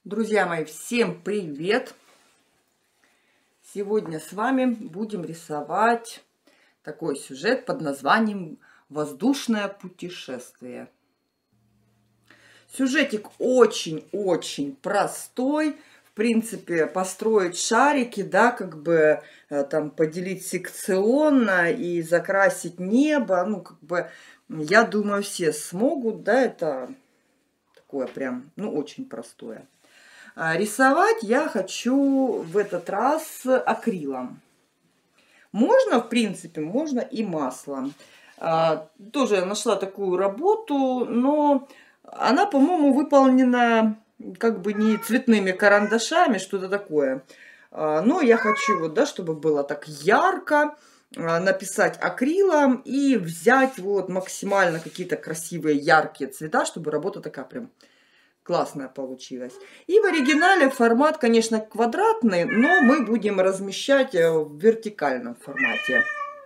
Друзья мои, всем привет! Сегодня с вами будем рисовать такой сюжет под названием «Воздушное путешествие». Сюжетик очень-очень простой. В принципе, построить шарики, да, как бы там поделить секционно и закрасить небо. Ну, как бы, я думаю, все смогут, да, это такое прям, ну, очень простое. Рисовать я хочу в этот раз акрилом. Можно, в принципе, можно и маслом. Тоже я нашла такую работу, но она, по-моему, выполнена как бы не цветными карандашами, что-то такое. Но я хочу, вот, да, чтобы было так ярко, написать акрилом и взять вот максимально какие-то красивые яркие цвета, чтобы работа такая прям классная получилась. И в оригинале формат, конечно, квадратный, но мы будем размещать в вертикальном формате.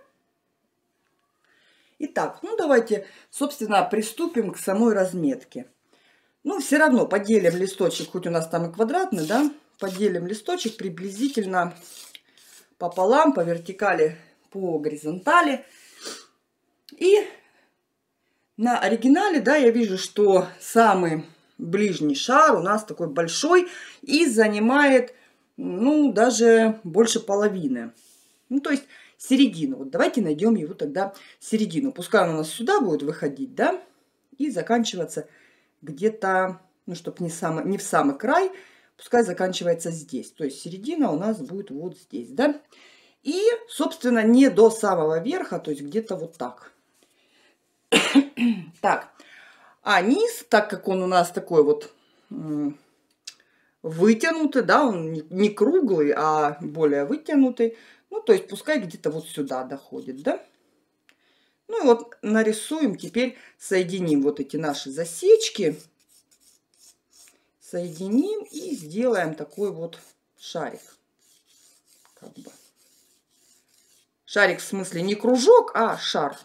Итак, ну давайте, собственно, приступим к самой разметке. Ну, все равно поделим листочек, хоть у нас там и квадратный, да, поделим листочек приблизительно пополам, по вертикали, по горизонтали. И на оригинале, да, я вижу, что самый ближний шар у нас такой большой и занимает, ну, даже больше половины. Ну, то есть середину. Вот давайте найдем его тогда середину. Пускай он у нас сюда будет выходить, да, и заканчиваться где-то, ну, чтобы не в самый край, пускай заканчивается здесь. То есть середина у нас будет вот здесь, да. И, собственно, не до самого верха, то есть где-то вот так. Так. А низ, так как он у нас такой вот вытянутый, да, он не круглый, а более вытянутый, ну, то есть пускай где-то вот сюда доходит, да. Ну, и вот нарисуем, теперь соединим вот эти наши засечки, соединим и сделаем такой вот шарик. Как бы. Шарик в смысле не кружок, а шар.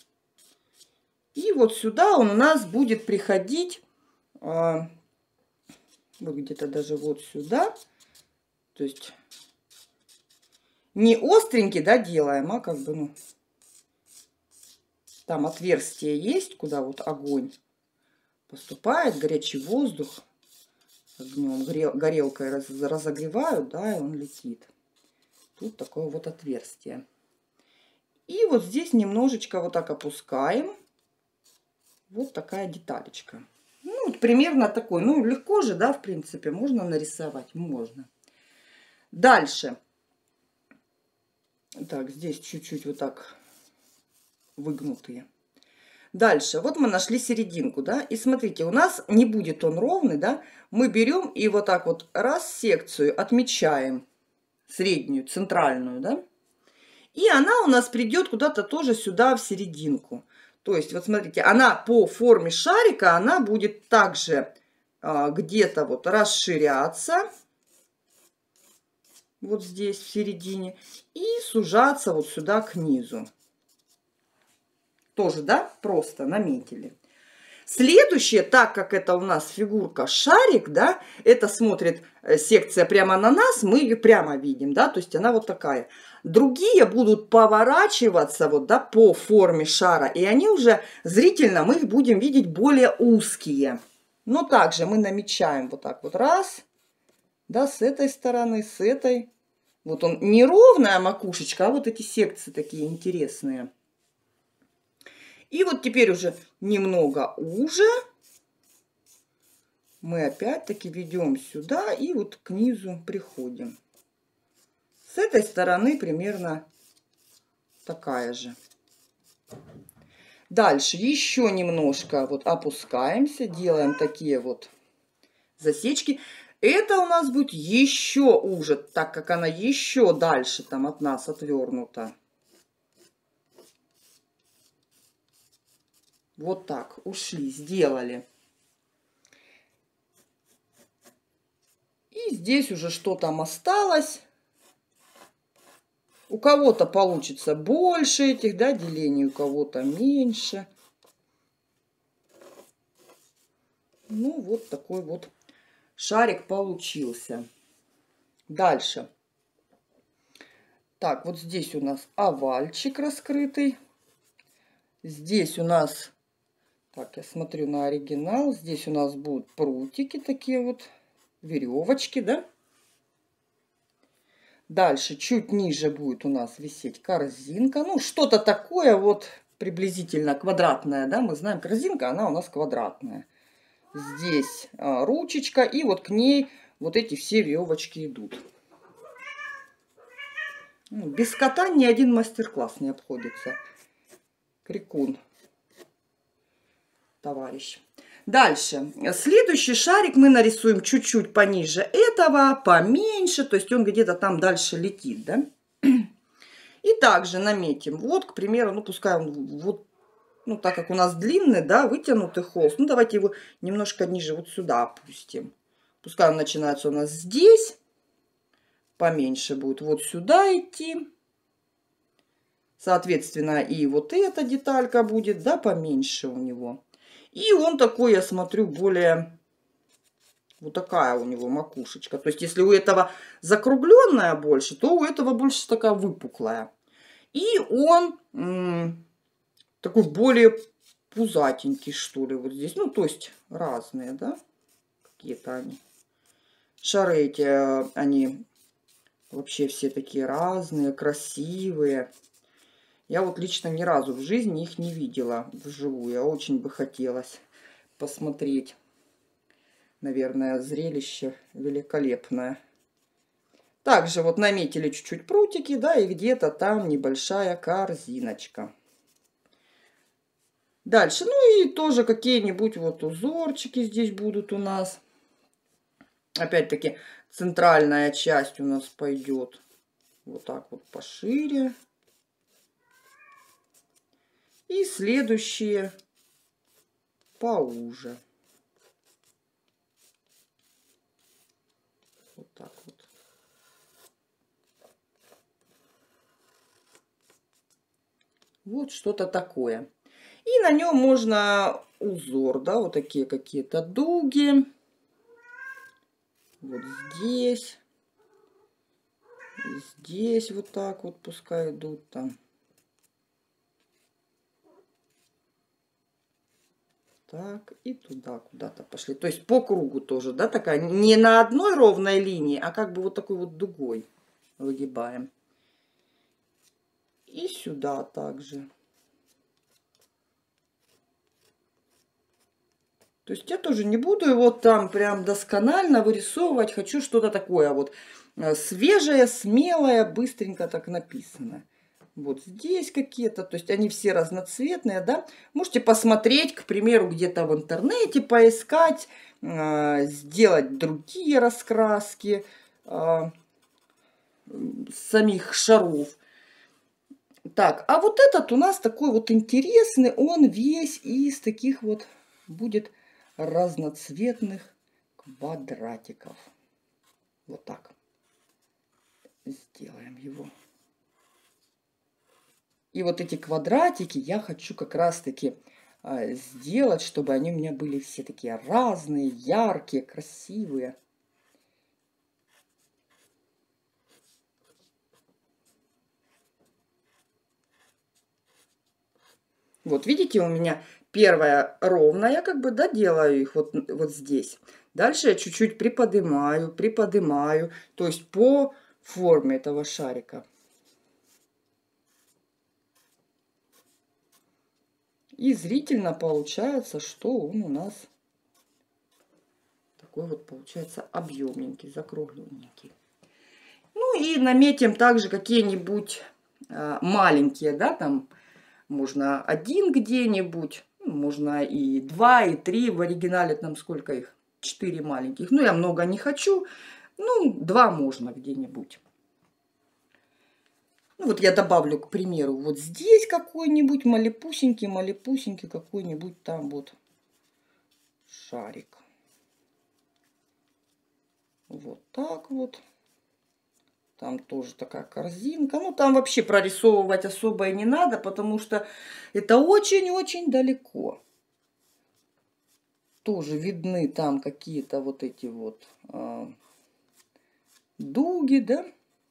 И вот сюда он у нас будет приходить, вот где-то даже вот сюда. То есть не остренький, да, делаем, а как бы, ну, там отверстие есть, куда вот огонь поступает, горячий воздух. Огнем, горелкой разогревают, да, и он летит. Тут такое вот отверстие. И вот здесь немножечко вот так опускаем. Вот такая деталечка. Ну, вот примерно такой. Ну, легко же, да, в принципе, можно нарисовать. Можно. Дальше. Так, здесь чуть-чуть вот так выгнутые. Дальше. Вот мы нашли серединку, да. И смотрите, у нас не будет он ровный, да. Мы берем и вот так вот раз секцию отмечаем. Среднюю, центральную, да. И она у нас придет куда-то тоже сюда, в серединку. То есть, вот смотрите, она по форме шарика, она будет также где-то вот расширяться. Вот здесь, в середине. И сужаться вот сюда к низу. Тоже, да, просто наметили. Следующее, так как это у нас фигурка шарик, да, это смотрит секция прямо на нас, мы ее прямо видим, да, то есть она вот такая. Другие будут поворачиваться вот, да, по форме шара, и они уже зрительно, мы их будем видеть более узкие. Но также мы намечаем вот так вот раз, да, с этой стороны, с этой. Вот он не ровная макушечка, а вот эти секции такие интересные. И вот теперь уже немного уже мы опять-таки ведем сюда и вот к низу приходим. С этой стороны примерно такая же. Дальше еще немножко вот опускаемся, делаем такие вот засечки. Это у нас будет еще уже, так как она еще дальше там от нас отвернута. Вот так, ушли, сделали. И здесь уже что там осталось. У кого-то получится больше этих, да, делений, у кого-то меньше. Ну, вот такой вот шарик получился. Дальше. Так, вот здесь у нас овальчик раскрытый. Здесь у нас, так, я смотрю на оригинал, здесь у нас будут прутики такие вот, веревочки, да? Дальше чуть ниже будет у нас висеть корзинка. Ну, что-то такое вот приблизительно квадратное, да? Мы знаем, корзинка, она у нас квадратная. Здесь ручечка, и вот к ней вот эти все веревочки идут. Без кота ни один мастер-класс не обходится. Крикун, товарищ. Дальше. Следующий шарик мы нарисуем чуть-чуть пониже этого, поменьше. То есть он где-то там дальше летит, да? И также наметим. Вот, к примеру, ну пускай он вот, ну так как у нас длинный, да, вытянутый холст. Ну давайте его немножко ниже, вот сюда опустим. Пускай он начинается у нас здесь. Поменьше будет вот сюда идти. Соответственно, и вот эта деталька будет, да, поменьше у него. И он такой, я смотрю, более... Вот такая у него макушечка. То есть, если у этого закругленная больше, то у этого больше такая выпуклая. И он такой более пузатенький, что ли, вот здесь. Ну, то есть, разные, да, какие-то они. Шары эти, они вообще все такие разные, красивые. Я вот лично ни разу в жизни их не видела вживую. А очень бы хотелось посмотреть. Наверное, зрелище великолепное. Также вот наметили чуть-чуть прутики, да, и где-то там небольшая корзиночка. Дальше, ну и тоже какие-нибудь вот узорчики здесь будут у нас. Опять-таки, центральная часть у нас пойдет вот так вот пошире. И следующие поуже. Вот так вот. Вот что-то такое. И на нем можно узор, да, вот такие какие-то дуги. Вот здесь. Здесь вот так вот пускай идут там. Так, и туда куда-то пошли. То есть по кругу тоже, да, такая, не на одной ровной линии, а как бы вот такой вот дугой выгибаем. И сюда также. То есть я тоже не буду его там прям досконально вырисовывать. Хочу что-то такое вот свежее, смелое, быстренько так написано. Вот здесь какие-то, то есть они все разноцветные, да. Можете посмотреть, к примеру, где-то в интернете, поискать, сделать другие раскраски самих шаров. Так, а вот этот у нас такой вот интересный, он весь из таких вот будет разноцветных квадратиков. Вот так сделаем его. И вот эти квадратики я хочу как раз-таки сделать, чтобы они у меня были все такие разные, яркие, красивые. Вот видите, у меня первая ровная, как бы, да, делаю их вот здесь. Дальше я чуть-чуть приподнимаю, приподнимаю, то есть по форме этого шарика. И зрительно получается, что он у нас такой вот получается объемненький, закругленненький. Ну и наметим также какие-нибудь маленькие, да, там можно один где-нибудь, можно и 2, и 3. В оригинале там сколько их? 4 маленьких. Ну, я много не хочу. Ну, 2 можно где-нибудь. Ну, вот я добавлю, к примеру, вот здесь какой-нибудь малепусенький какой-нибудь там вот шарик. Вот так вот. Там тоже такая корзинка. Ну, там вообще прорисовывать особо и не надо, потому что это очень-очень далеко. тоже видны там какие-то вот эти вот дуги, да.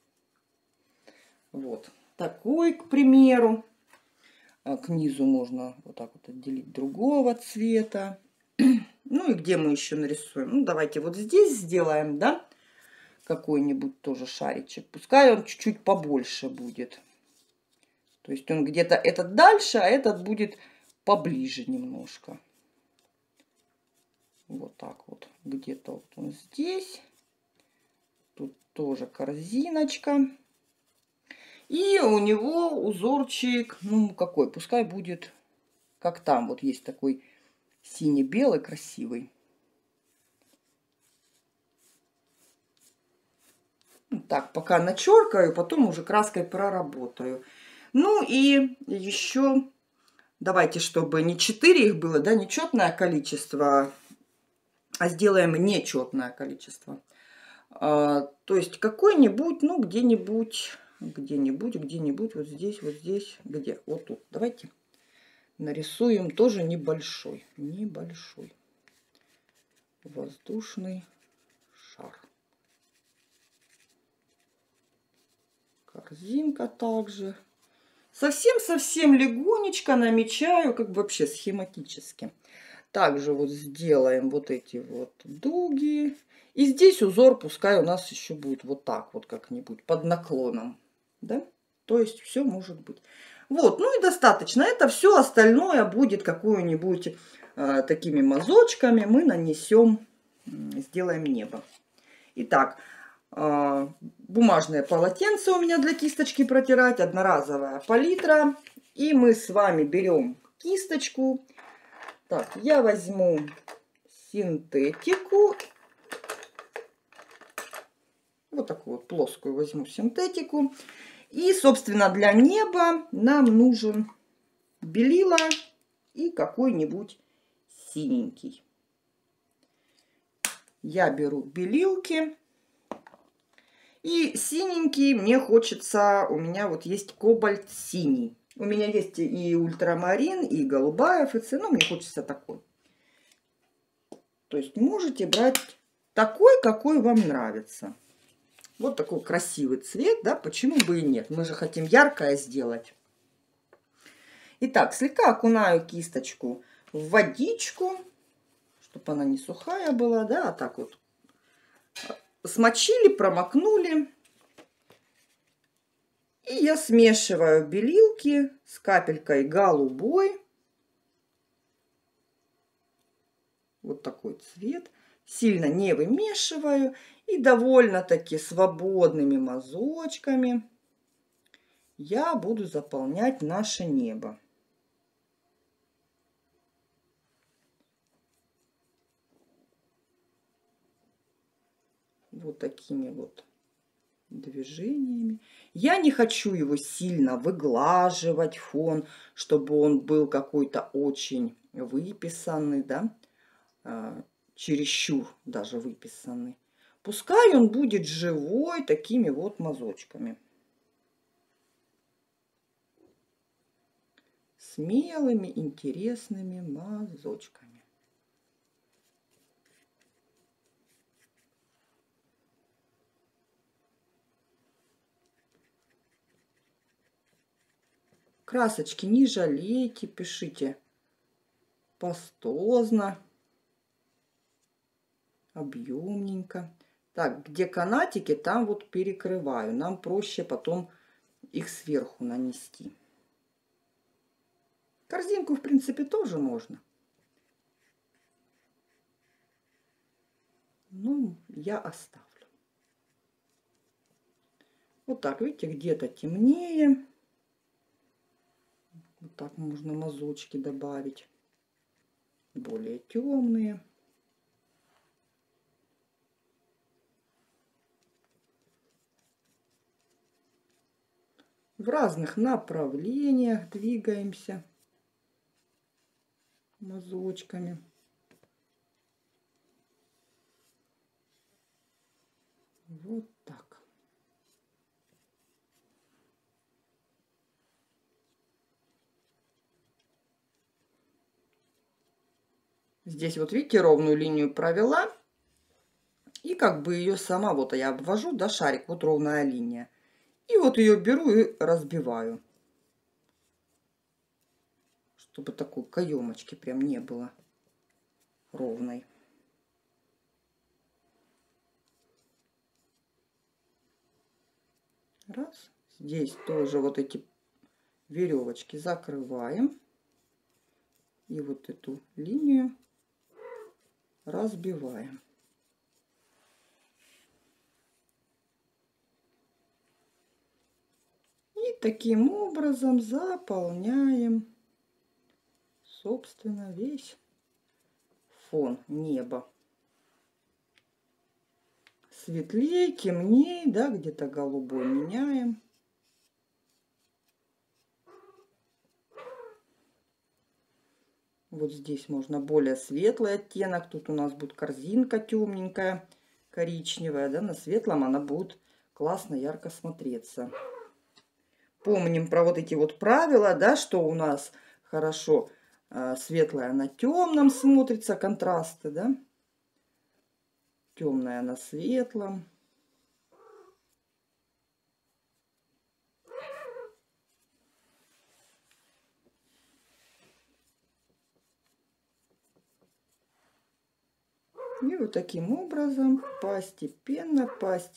Вот такой, к примеру. К низу можно вот так вот отделить другого цвета. Ну и где мы еще нарисуем? Ну, давайте вот здесь сделаем, да, какой-нибудь тоже шаричек. Пускай он чуть-чуть побольше будет. То есть он где-то этот дальше, а этот будет поближе немножко. Вот так вот. Где-то вот он здесь. Тут тоже корзиночка. И у него узорчик, ну какой, пускай будет, как там, вот есть такой сине-белый красивый. Так, пока начеркаю, потом уже краской проработаю. Ну и еще, давайте, чтобы не 4 их было, да, нечетное количество, а сделаем нечетное количество. То есть какой-нибудь, ну где-нибудь, вот здесь, где? Вот тут. Давайте нарисуем тоже небольшой воздушный шар. Корзинка также. Совсем-совсем легонечко намечаю, как бы вообще схематически. Также вот сделаем вот эти вот дуги. И здесь узор пускай у нас еще будет вот так вот как-нибудь под наклоном. Да? То есть все может быть. Вот, ну и достаточно. Это все остальное будет какую-нибудь такими мазочками. Мы нанесем, сделаем небо. Итак, бумажное полотенце у меня для кисточки протирать, одноразовая палитра. И мы с вами берем кисточку. Так, я возьму синтетику. Вот такую вот плоскую возьму синтетику. И, собственно, для неба нам нужен белила и какой-нибудь синенький. Я беру белилки. И синенький мне хочется, у меня вот есть кобальт синий. У меня есть и ультрамарин, и голубая ФЦ, но мне хочется такой. То есть можете брать такой, какой вам нравится. Вот такой красивый цвет, да, почему бы и нет. Мы же хотим яркое сделать. Итак, слегка окунаю кисточку в водичку, чтобы она не сухая была, да, а так вот. Смочили, промокнули. И я смешиваю белилки с капелькой голубой. Вот такой цвет. Сильно не вымешиваю. И довольно-таки свободными мазочками я буду заполнять наше небо. Вот такими вот движениями. Я не хочу его сильно выглаживать, фон, чтобы он был какой-то очень выписанный, да, чересчур даже выписанный. Пускай он будет живой такими вот мазочками. Смелыми, интересными мазочками. Красочки не жалейте, пишите пастозно, объемненько. Так, где канатики, там вот перекрываю. Нам проще потом их сверху нанести. Корзинку, в принципе, тоже можно. Ну, я оставлю. Вот так, видите, где-то темнее. Вот так можно мазочки добавить. Более темные. В разных направлениях двигаемся мазочками. Вот так. Здесь вот видите, ровную линию провела. И как бы ее сама, вот я обвожу, да, шарик, вот ровная линия. И вот ее беру и разбиваю. Чтобы такой каемочки прям не было ровной. Раз. Здесь тоже вот эти веревочки закрываем. И вот эту линию разбиваем. И таким образом заполняем, собственно, весь фон неба. Светлее, темнее, да, где-то голубой меняем. Вот здесь можно более светлый оттенок. Тут у нас будет корзинка темненькая, коричневая, да, на светлом она будет классно, ярко смотреться. Помним про вот эти вот правила, да, что у нас хорошо светлая на темном смотрится, контрасты, да, темная на светлом. И вот таким образом постепенно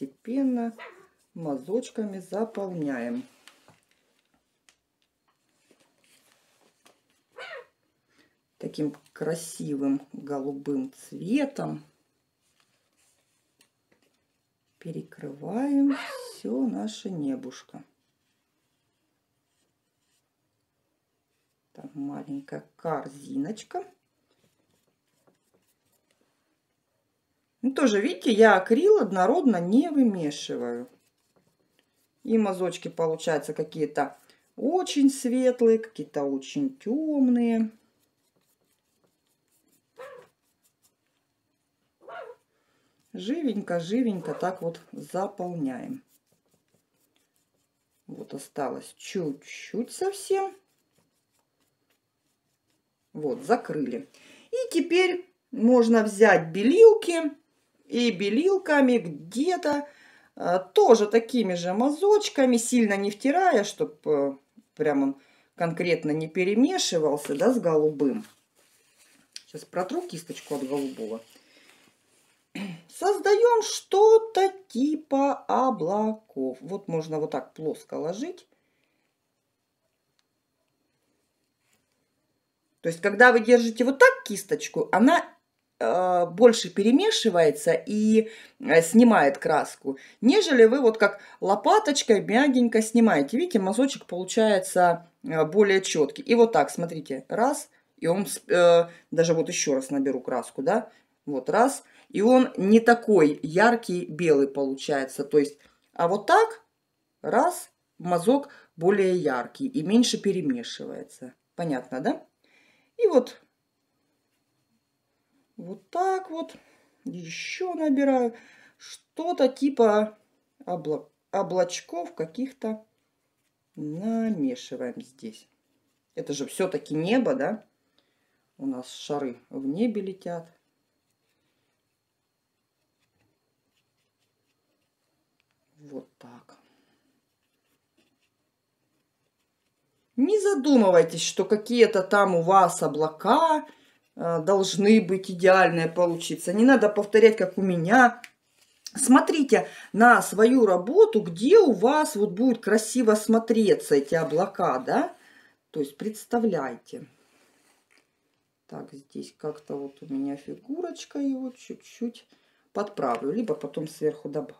мазочками заполняем. Таким красивым голубым цветом перекрываем все наше небушко. Там маленькая корзиночка. Ну, тоже, видите, я акрил однородно не вымешиваю. И мазочки получаются какие-то очень светлые, какие-то очень темные. Живенько так вот заполняем. Вот осталось чуть-чуть совсем. Вот, закрыли. И теперь можно взять белилки и белилками где-то тоже такими же мазочками, сильно не втирая, чтобы прям он конкретно не перемешивался, да, с голубым. Сейчас протру кисточку от голубого. Создаем что-то типа облаков. Вот можно вот так плоско ложить. То есть, когда вы держите вот так кисточку, она больше перемешивается и снимает краску, нежели вы вот как лопаточкой мягенько снимаете. Видите, мазочек получается более четкий. И вот так, смотрите, раз, и он, даже вот еще раз наберу краску, да, вот раз, и он не такой яркий белый получается. То есть, а вот так, раз, мазок более яркий и меньше перемешивается. Понятно, да? И вот так вот еще набираю что-то типа облачков каких-то, намешиваем здесь. Это же все-таки небо, да? У нас шары в небе летят. Вот так. Не задумывайтесь, что какие-то там у вас облака должны быть идеальные получиться. Не надо повторять, как у меня. Смотрите на свою работу, где у вас вот будет красиво смотреться эти облака, да? То есть представляйте. Так, здесь как-то вот у меня фигурочка, его чуть-чуть подправлю, либо потом сверху добавлю.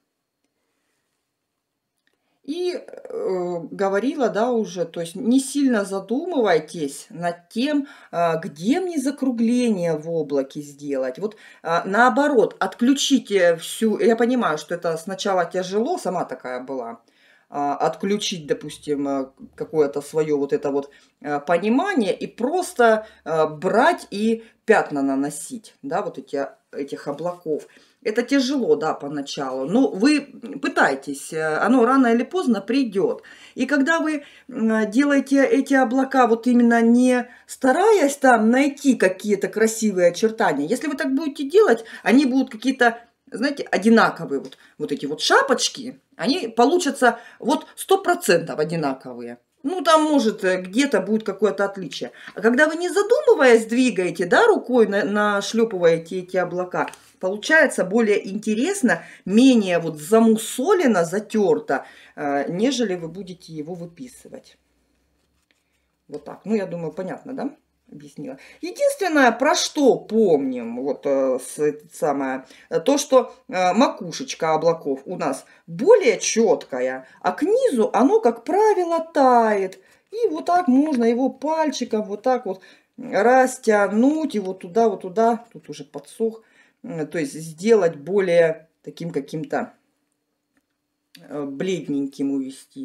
И говорила, да, уже, то есть не сильно задумывайтесь над тем, где мне закругление в облаке сделать. Вот наоборот, отключите всю, я понимаю, что это сначала тяжело, сама такая была, отключить, допустим, какое-то свое вот это вот понимание и просто брать и пятна наносить, да, вот этих облаков. Это тяжело, да, поначалу, но вы пытайтесь, оно рано или поздно придет. И когда вы делаете эти облака вот именно не стараясь там найти какие-то красивые очертания, если вы так будете делать, они будут какие-то, знаете, одинаковые. Вот эти вот шапочки, они получатся вот 100% одинаковые. Ну, там, может, где-то будет какое-то отличие. А когда вы, не задумываясь, двигаете, да, рукой нашлепываете эти облака, получается более интересно, менее вот замусолено, затерто, нежели вы будете его выписывать. Вот так. Ну, я думаю, понятно, да? Объяснила. Единственное, про что помним, вот самое, то, что макушечка облаков у нас более четкая, а к низу оно, как правило, тает. И вот так можно его пальчиком вот так вот растянуть, и вот туда, тут уже подсох, то есть сделать более таким каким-то бледненьким увести.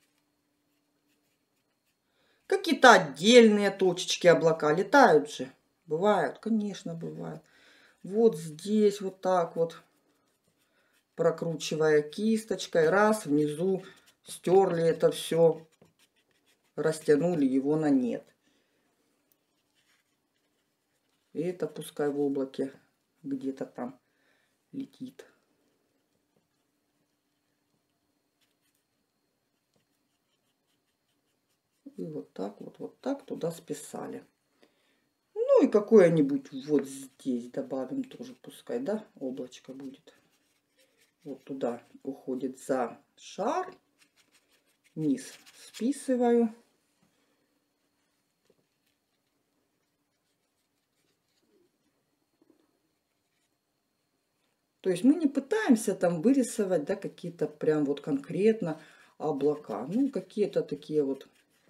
Какие-то отдельные точечки облака летают же. Бывают, конечно, бывают. Вот здесь вот так вот, прокручивая кисточкой, раз, внизу стерли это все, растянули его на нет. И это пускай в облаке где-то там летит. И вот так туда списали. Ну и какое-нибудь вот здесь добавим тоже, пускай, да, облачко будет. Вот туда уходит за шар. Низ списываю. То есть мы не пытаемся там вырисовать, да, какие-то прям вот конкретно облака. Ну, какие-то такие вот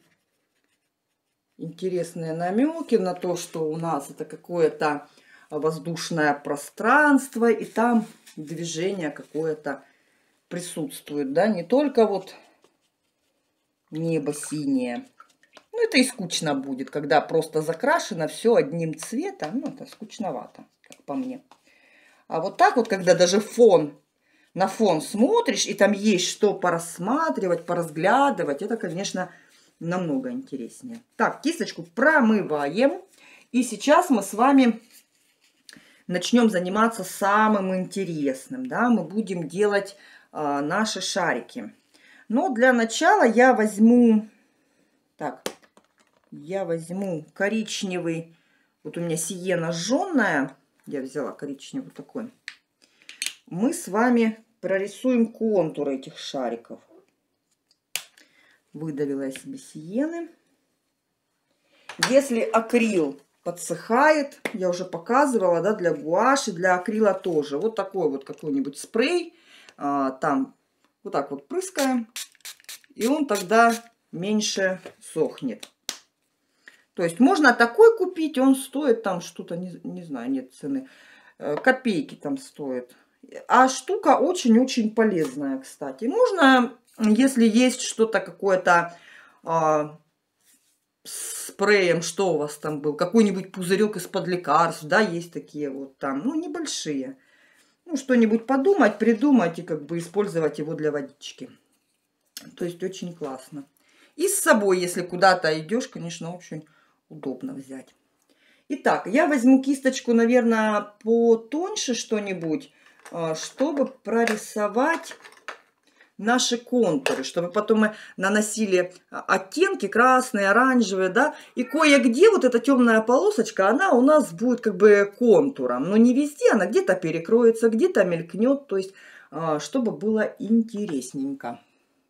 интересные намеки на то, что у нас это какое-то воздушное пространство, и там движение какое-то присутствует, да, не только вот небо синее. Ну, это и скучно будет, когда просто закрашено все одним цветом. Ну, это скучновато, как по мне. А вот так вот, когда даже на фон смотришь, и там есть что порассматривать, поразглядывать, это, конечно, намного интереснее. Так, кисточку промываем. И сейчас мы с вами начнем заниматься самым интересным. Да? Мы будем делать наши шарики. Но для начала я возьму... Так, я возьму коричневый. Вот у меня сиена жженая. Я взяла коричневый такой. Мы с вами прорисуем контуры этих шариков. Выдавила я себе сиены. Если акрил подсыхает, я уже показывала, да, для гуаши, для акрила тоже. Вот такой вот какой-нибудь спрей. Там вот так вот прыскаем. И он тогда меньше сохнет. То есть можно такой купить, он стоит там что-то, не знаю, нет цены. Копейки там стоит. А штука очень-очень полезная, кстати. Можно, если есть что-то какое-то спреем, что у вас там был, какой-нибудь пузырек из-под лекарств, да, есть такие вот там, ну, небольшие. Ну, что-нибудь подумать, придумать и как бы использовать его для водички. То есть очень классно. И с собой, если куда-то идешь, конечно, очень удобно взять. Итак, я возьму кисточку, наверное, потоньше что-нибудь, чтобы прорисовать наши контуры, чтобы потом мы наносили оттенки красные, оранжевые, да, и кое-где вот эта темная полосочка, она у нас будет как бы контуром, но не везде, она где-то перекроется, где-то мелькнет, то есть чтобы было интересненько.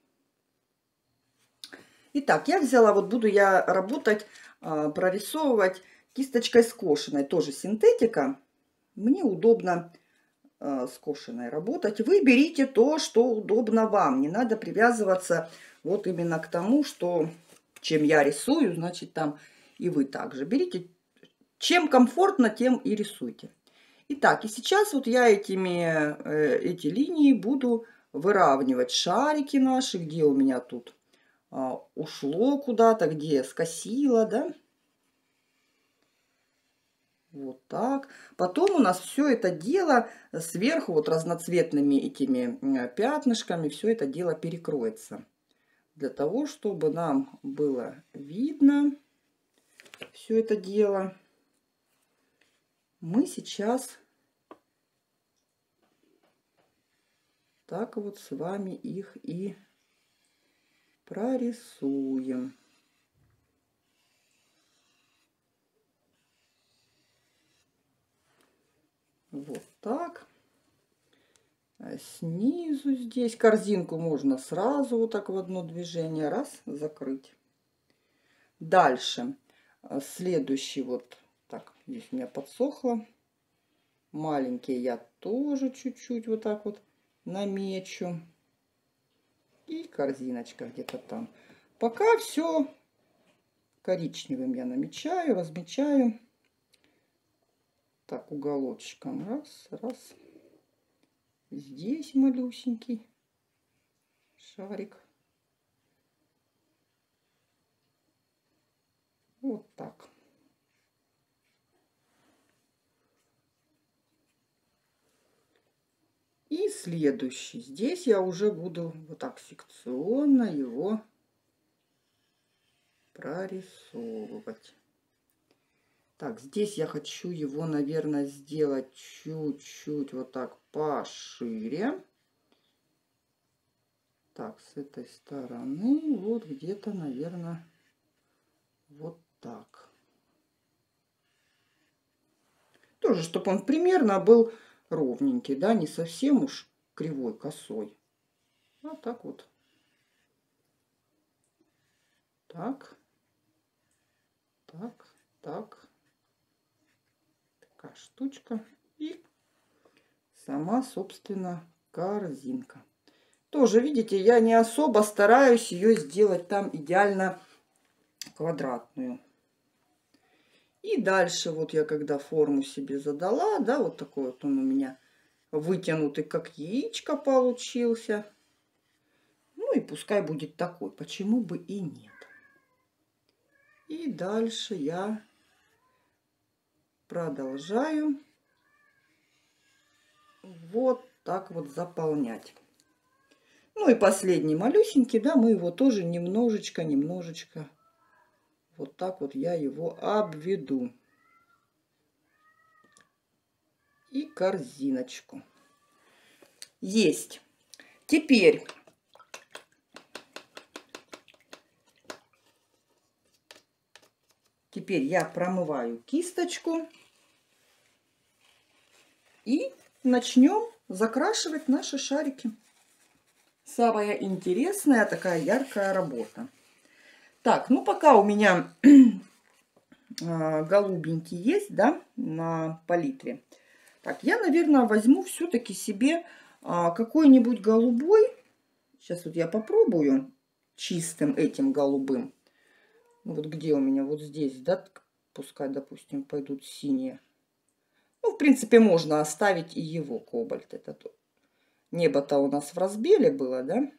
Итак, я взяла, вот буду я работать, прорисовывать кисточкой скошенной, тоже синтетика. Мне удобно скошенной работать. Вы берите то, что удобно вам. Не надо привязываться вот именно к тому, что чем я рисую, значит там и вы также. Берите, чем комфортно, тем и рисуйте. Итак, и сейчас вот я эти линии буду выравнивать шарики наши, где у меня тут ушло куда-то, где я скосила, да. Вот так. Потом у нас все это дело сверху вот разноцветными этими пятнышками, все это дело перекроется. Для того, чтобы нам было видно все это дело, мы сейчас так вот с вами их и прорисуем. Вот так. Снизу здесь корзинку можно сразу вот так в одно движение раз закрыть. Дальше следующий вот так, здесь у меня подсохло. Маленькие я тоже чуть-чуть вот так вот намечу. И корзиночка где-то там. Пока все коричневым я намечаю, размечаю. Так, уголочком. Раз, раз. Здесь малюсенький шарик. Вот так. И следующий. Здесь я уже буду вот так секционно его прорисовывать. Так, здесь я хочу его, наверное, сделать чуть-чуть вот так пошире. Так, с этой стороны вот где-то, наверное, вот так. Тоже, чтобы он примерно был ровненький, да, не совсем уж кривой, косой. Вот так вот. Так. Так, так. Такая штучка. И сама, собственно, корзинка. Тоже, видите, я не особо стараюсь ее сделать там идеально квадратную. И дальше вот я когда форму себе задала, да, вот такой вот он у меня вытянутый, как яичко получился. Ну и пускай будет такой, почему бы и нет. И дальше я продолжаю вот так вот заполнять. Ну и последний малюсенький, да, мы его тоже немножечко вот так вот я его обведу. И корзиночку. Есть. Теперь я промываю кисточку и начнем закрашивать наши шарики. Самая интересная такая яркая работа. Так, ну пока у меня голубенький есть, да, на палитре. Так, я, наверное, возьму все-таки себе какой-нибудь голубой. Сейчас вот я попробую чистым этим голубым. Вот где у меня, вот здесь, да, пускай, допустим, пойдут синие. Ну, в принципе, можно оставить и его кобальт. Это небо-то у нас в разбеле было, да?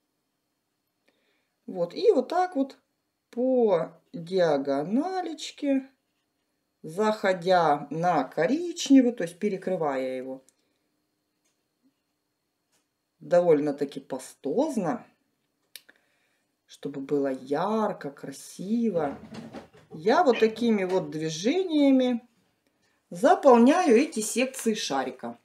Вот, и вот так вот по диагоналечке, заходя на коричневый, то есть перекрывая его довольно-таки пастозно, чтобы было ярко, красиво, я вот такими вот движениями заполняю эти секции шарика.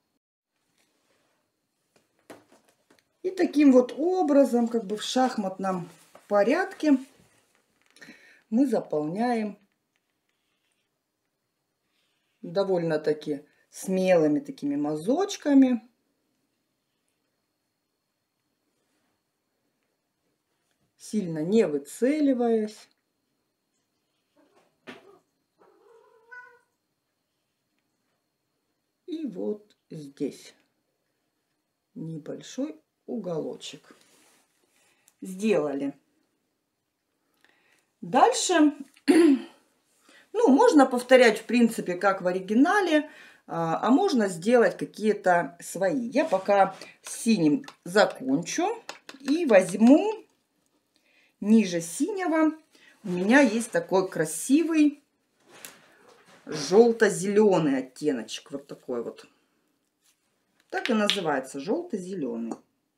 И таким вот образом, как бы в шахматном порядке, мы заполняем довольно-таки смелыми такими мазочками. Сильно не выцеливаясь. И вот здесь небольшой уголочек сделали. Дальше, ну, можно повторять, в принципе, как в оригинале. а можно сделать какие-то свои. Я пока с синим закончу и возьму ниже синего. У меня есть такой красивый желто-зеленый оттеночек. Вот такой вот. Так и называется, желто-зеленый.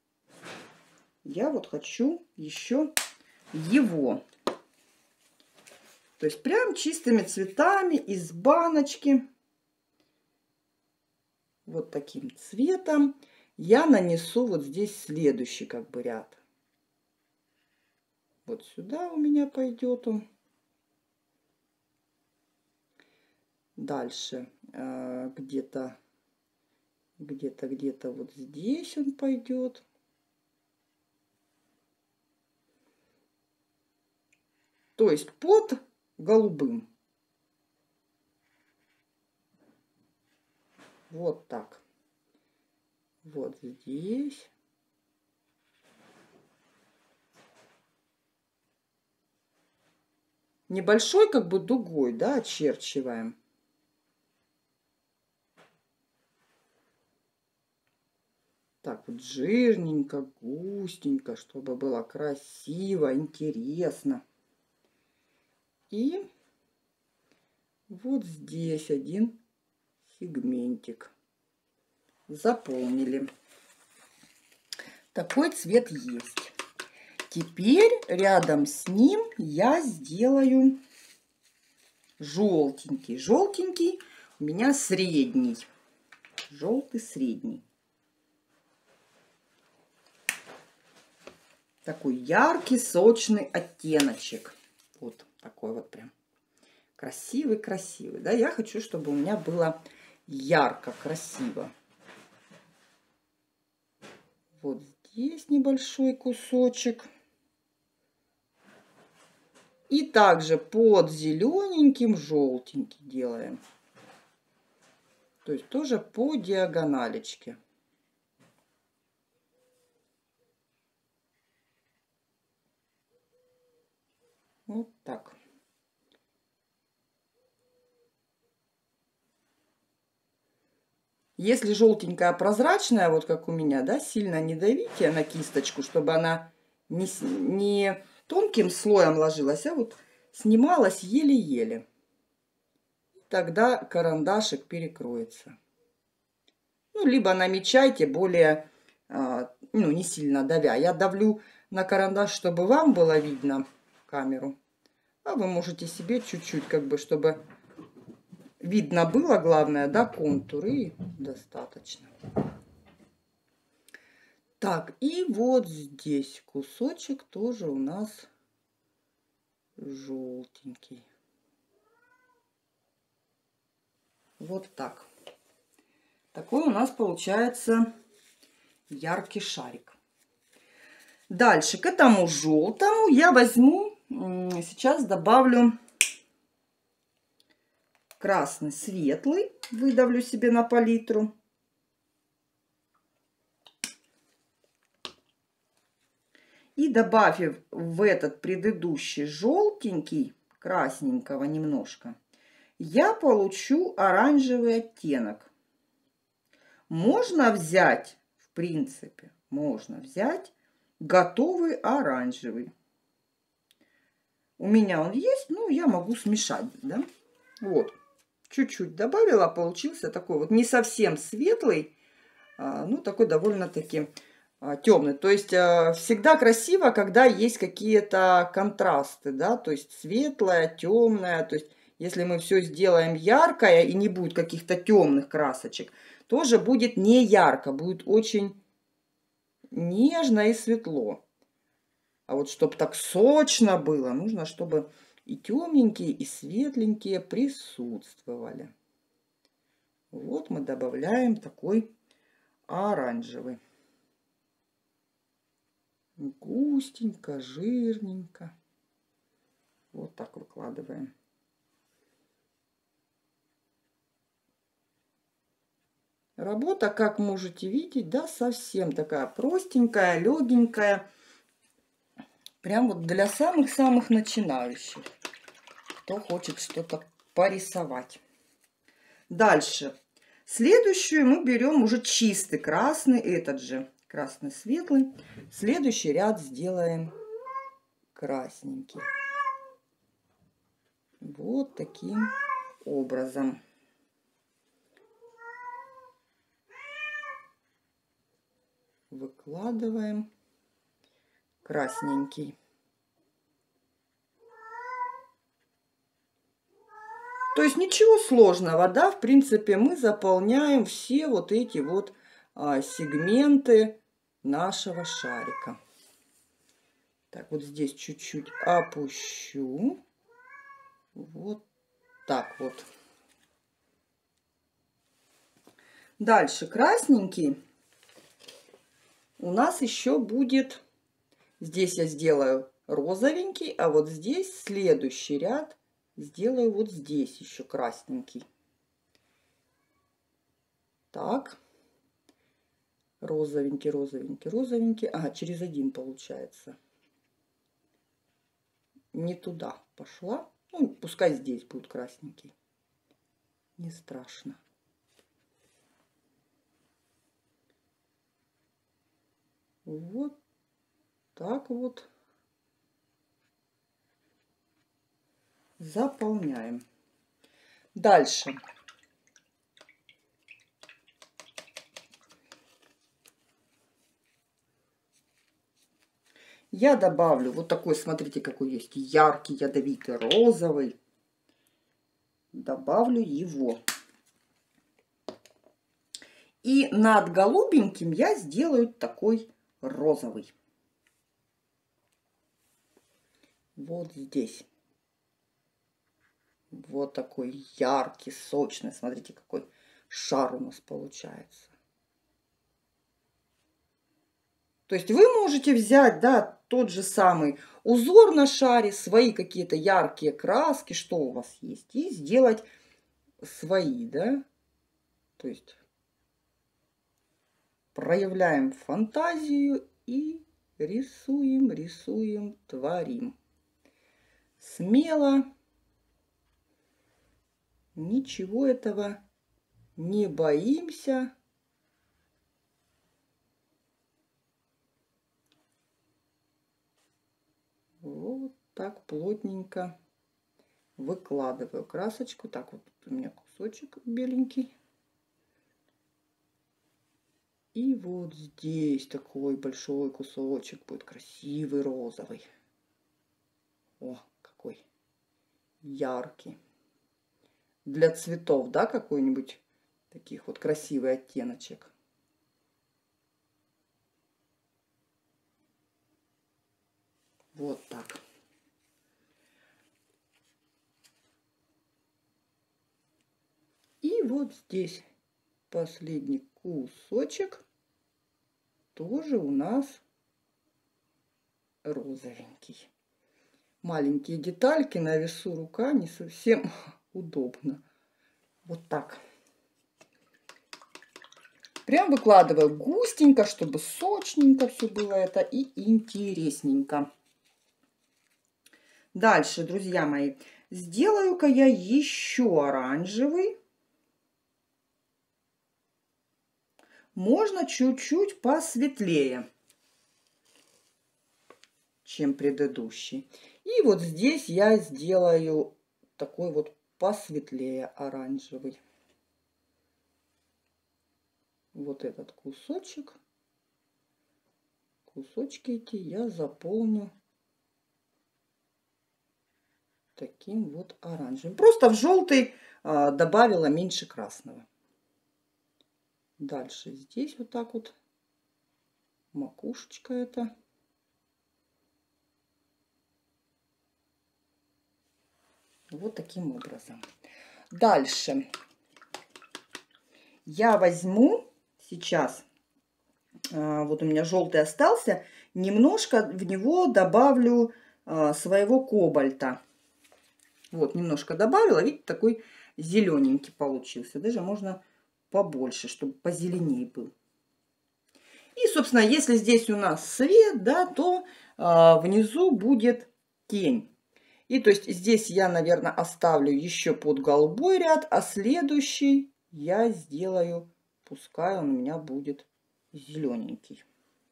Я вот хочу еще его. То есть прям чистыми цветами из баночки. Вот таким цветом я нанесу вот здесь следующий как бы ряд. Вот сюда у меня пойдет он. Дальше где-то вот здесь он пойдет. То есть под голубым. Вот так. Вот здесь. Небольшой как бы дугой, да, очерчиваем. Так вот жирненько, густенько, чтобы было красиво, интересно. И вот здесь один сегментик. Заполнили. Такой цвет есть. Теперь рядом с ним я сделаю желтенький. Желтенький у меня средний. Желтый средний. Такой яркий, сочный оттеночек. Вот такой вот прям красивый-красивый. Да, я хочу, чтобы у меня было ярко, красиво. Вот здесь небольшой кусочек. И также под зелененьким желтенький делаем. То есть тоже по диагоналечке. Вот так. Если желтенькая прозрачная, вот как у меня, да, сильно не давите на кисточку, чтобы она не тонким слоем ложилась, а вот снималась еле-еле. Тогда карандашик перекроется. Ну, либо намечайте более, ну, не сильно давя. Я давлю на карандаш, чтобы вам было видно камеру. А вы можете себе чуть-чуть, как бы, чтобы видно было, главное, да, контуры, и достаточно. Так, и вот здесь кусочек тоже у нас желтенький. Вот так. Такой у нас получается яркий шарик. Дальше к этому желтому я возьму, сейчас добавлю красный светлый, выдавлю себе на палитру. И добавив в этот предыдущий желтенький, красненького немножко, я получу оранжевый оттенок. Можно взять, в принципе, можно взять готовый оранжевый. У меня он есть, ну, я могу смешать, да? Вот, чуть-чуть добавила, получился такой вот не совсем светлый, ну, такой довольно-таки темный. То есть всегда красиво, когда есть какие-то контрасты, да, то есть светлое, темное. То есть если мы все сделаем яркое и не будет каких-то темных красочек, тоже будет не ярко, будет очень нежно и светло. А вот чтобы так сочно было, нужно, чтобы и темненькие, и светленькие присутствовали. Вот мы добавляем такой оранжевый. Густенько, жирненько. Вот так выкладываем. Работа, как можете видеть, да, совсем такая простенькая, легенькая. Прям вот для самых-самых начинающих, кто хочет что-то порисовать. Дальше. Следующую мы берем уже чистый красный, этот же красный светлый. Следующий ряд сделаем красненький. Вот таким образом. Выкладываем красненький. То есть ничего сложного, да, в принципе, мы заполняем все вот эти вот сегменты нашего шарика. Так, вот здесь чуть-чуть опущу. Вот так вот. Дальше красненький у нас еще будет, здесь я сделаю розовенький, а вот здесь следующий ряд сделаю вот здесь еще красненький. Так, розовенький, розовенький, розовенький. Ага, через один получается. Не туда пошла. Ну, пускай здесь будет красненький. Не страшно. Вот так вот заполняем. Дальше. Я добавлю вот такой, смотрите, какой есть яркий, ядовитый розовый. Добавлю его. И над голубеньким я сделаю такой розовый. Вот здесь. Вот такой яркий, сочный. Смотрите, какой шар у нас получается. То есть вы можете взять, да, тот же самый узор на шаре, свои какие-то яркие краски, что у вас есть, и сделать свои, да. То есть проявляем фантазию и рисуем, рисуем, творим. Смело. Ничего этого не боимся. Вот так плотненько выкладываю красочку. Так, вот у меня кусочек беленький. И вот здесь такой большой кусочек будет красивый розовый. О, какой яркий. Для цветов, да, какой-нибудь таких вот красивый оттеночек. Вот так. И вот здесь последний кусочек тоже у нас розовенький. Маленькие детальки на весу рука не совсем удобно. Вот так. Прям выкладываю густенько, чтобы сочненько все было это и интересненько. Дальше, друзья мои, сделаю-ка я еще оранжевый. Можно чуть-чуть посветлее, чем предыдущий. И вот здесь я сделаю такой вот посветлее оранжевый. Вот этот кусочек. Кусочки эти я заполню таким вот оранжевым. Просто в желтый добавила меньше красного. Дальше здесь вот так вот макушечка это. Вот таким образом. Дальше я возьму сейчас, вот у меня желтый остался, немножко в него добавлю своего кобальта. Вот, немножко добавила, видите, такой зелененький получился. Даже можно побольше, чтобы позеленее был. И, собственно, если здесь у нас свет, да, то внизу будет тень. И то есть здесь я, наверное, оставлю еще под голубой ряд, а следующий я сделаю, пускай он у меня будет зелененький.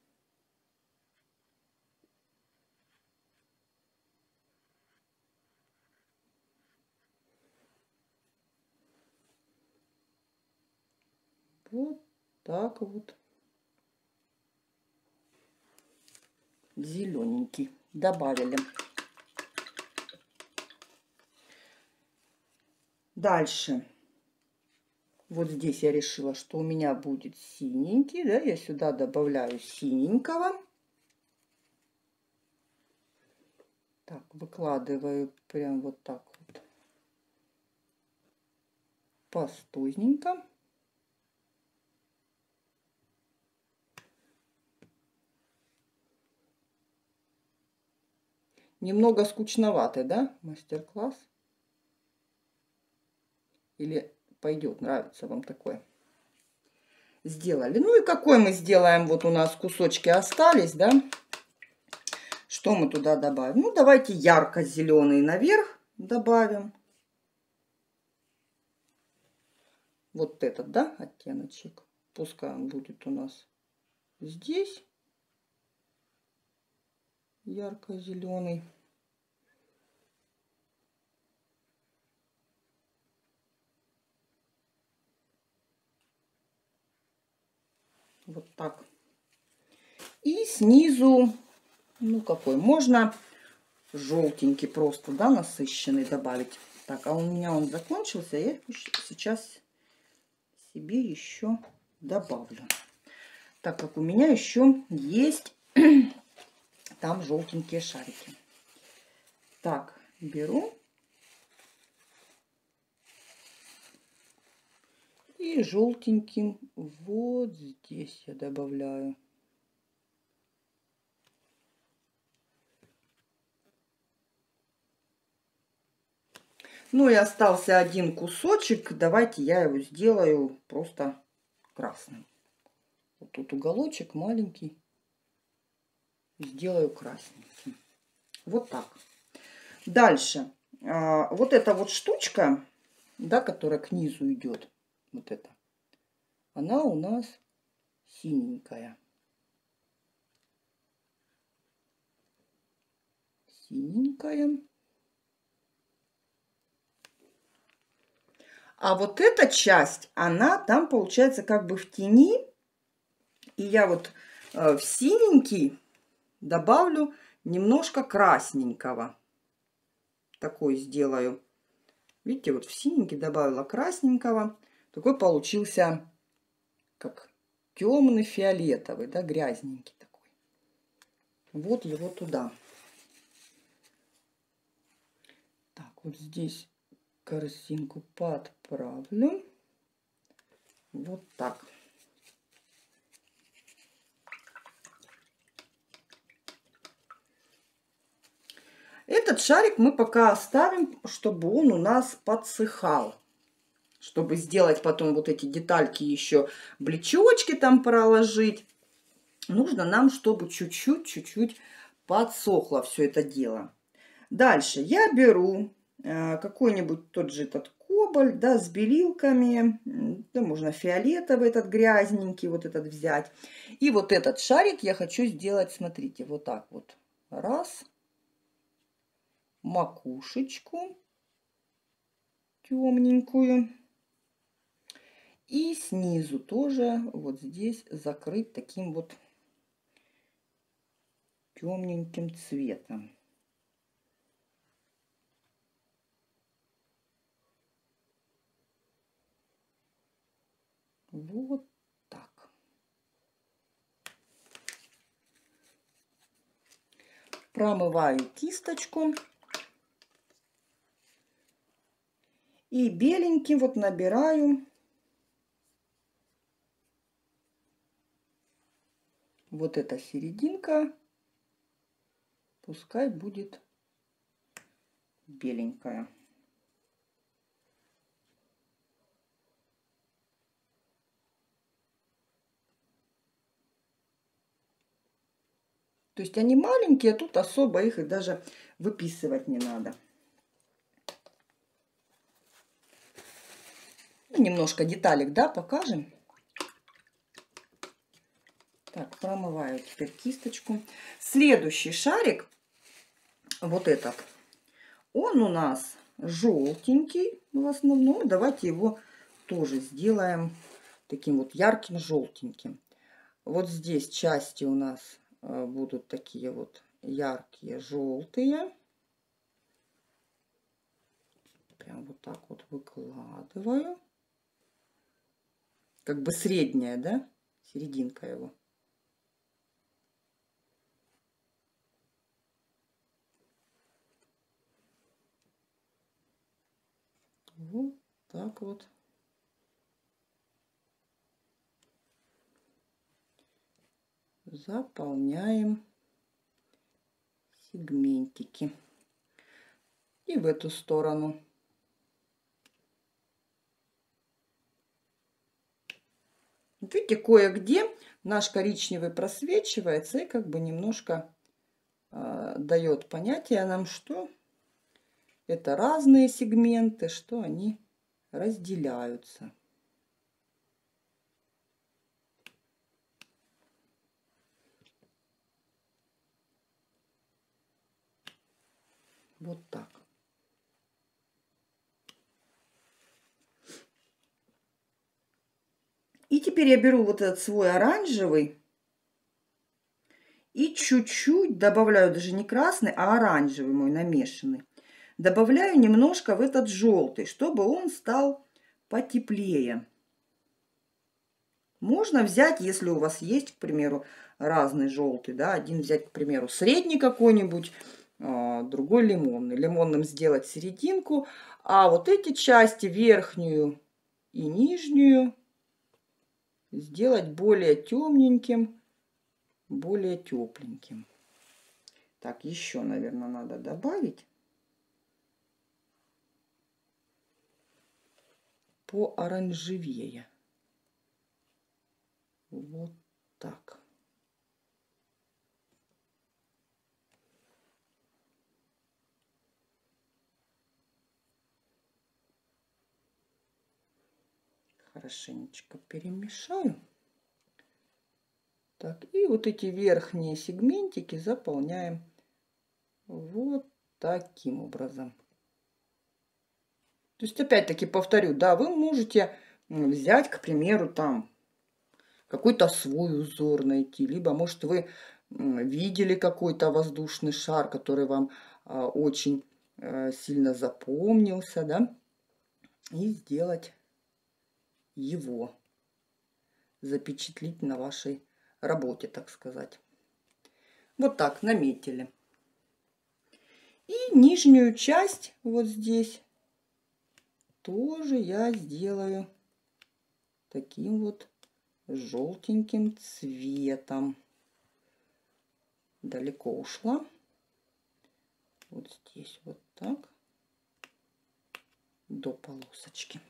Вот так вот. Зелененький добавили. Дальше. Вот здесь я решила, что у меня будет синенький, да, я сюда добавляю синенького. Так, выкладываю прям вот так вот пастузненько. Немного скучноватый, да, мастер-класс? Или пойдет, нравится вам такое? Сделали. Ну и какой мы сделаем? Вот у нас кусочки остались, да? Что мы туда добавим? Ну, давайте ярко-зеленый наверх добавим. Вот этот, да, оттеночек. Пускай он будет у нас здесь. Ярко-зеленый. Вот так. И снизу, ну какой, можно желтенький просто, да, насыщенный добавить. Так, а у меня он закончился, я сейчас себе еще добавлю. Так как у меня еще есть там желтенькие шарики. Так, беру и желтеньким вот здесь я добавляю. Ну и остался один кусочек. Давайте я его сделаю просто красным. Вот тут уголочек маленький. Сделаю красненьким. Вот так. Дальше. Вот эта вот штучка, да, которая к низу идет. Вот эта. Она у нас синенькая. Синенькая. А вот эта часть, она там получается как бы в тени. И я вот в синенький добавлю немножко красненького. Такой сделаю. Видите, вот в синенький добавила красненького. Такой получился как темный фиолетовый, да, грязненький такой. Вот его туда. Так, вот здесь корзинку подправлю. Вот так. Этот шарик мы пока оставим, чтобы он у нас подсыхал. Чтобы сделать потом вот эти детальки еще, блечочки там проложить. Нужно нам, чтобы чуть-чуть подсохло все это дело. Дальше я беру какой-нибудь тот же этот кобальт, да, с белилками. Да, можно фиолетовый этот грязненький, вот этот взять. И вот этот шарик я хочу сделать, смотрите, вот так вот. Раз. Макушечку темненькую. И снизу тоже вот здесь закрыть таким вот темненьким цветом. Вот так. Промываю кисточку. И беленьким вот набираю вот эта серединка. Пускай будет беленькая. То есть они маленькие, тут особо их и даже выписывать не надо. немножко деталек, да, покажем. Так, промываю теперь кисточку. Следующий шарик, вот этот, он у нас желтенький в основном. Давайте его тоже сделаем таким вот ярким желтеньким. Вот здесь части у нас будут такие вот яркие желтые. Прям вот так вот выкладываю. Как бы средняя, да? Серединка его. Вот так вот. Заполняем сегментики. И в эту сторону. Вот видите, кое-где наш коричневый просвечивается и как бы немножко дает понятие нам, что это разные сегменты, что они разделяются. Вот так. И теперь я беру вот этот свой оранжевый и чуть-чуть добавляю, даже не красный, а оранжевый мой намешанный. Добавляю немножко в этот желтый, чтобы он стал потеплее. Можно взять, если у вас есть, к примеру, разный желтый, да, один взять, к примеру, средний какой-нибудь, другой лимонный. Лимонным сделать серединку, а вот эти части, верхнюю и нижнюю, сделать более темненьким, более тепленьким. Так, еще, наверное, надо добавить пооранжевее. Вот так. Хорошенечко перемешаю. Так, и вот эти верхние сегментики заполняем вот таким образом. То есть, опять-таки, повторю, да, вы можете взять, к примеру, там какой-то свой узор найти, либо, может, вы видели какой-то воздушный шар, который вам очень сильно запомнился, да, и сделать его, запечатлить на вашей работе, так сказать. Вот так наметили. И нижнюю часть вот здесь тоже я сделаю таким вот желтеньким цветом. Далеко ушла. Вот здесь вот так до полосочки.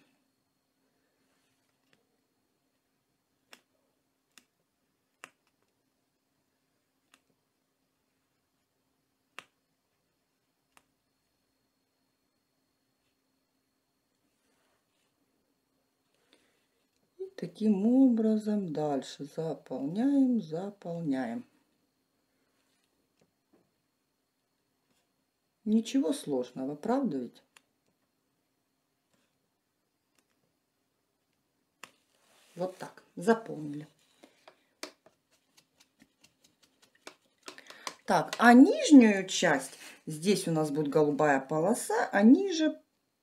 И таким образом дальше заполняем, заполняем. Ничего сложного, правда ведь? Вот так, заполнили. Так, а нижнюю часть, здесь у нас будет голубая полоса, а ниже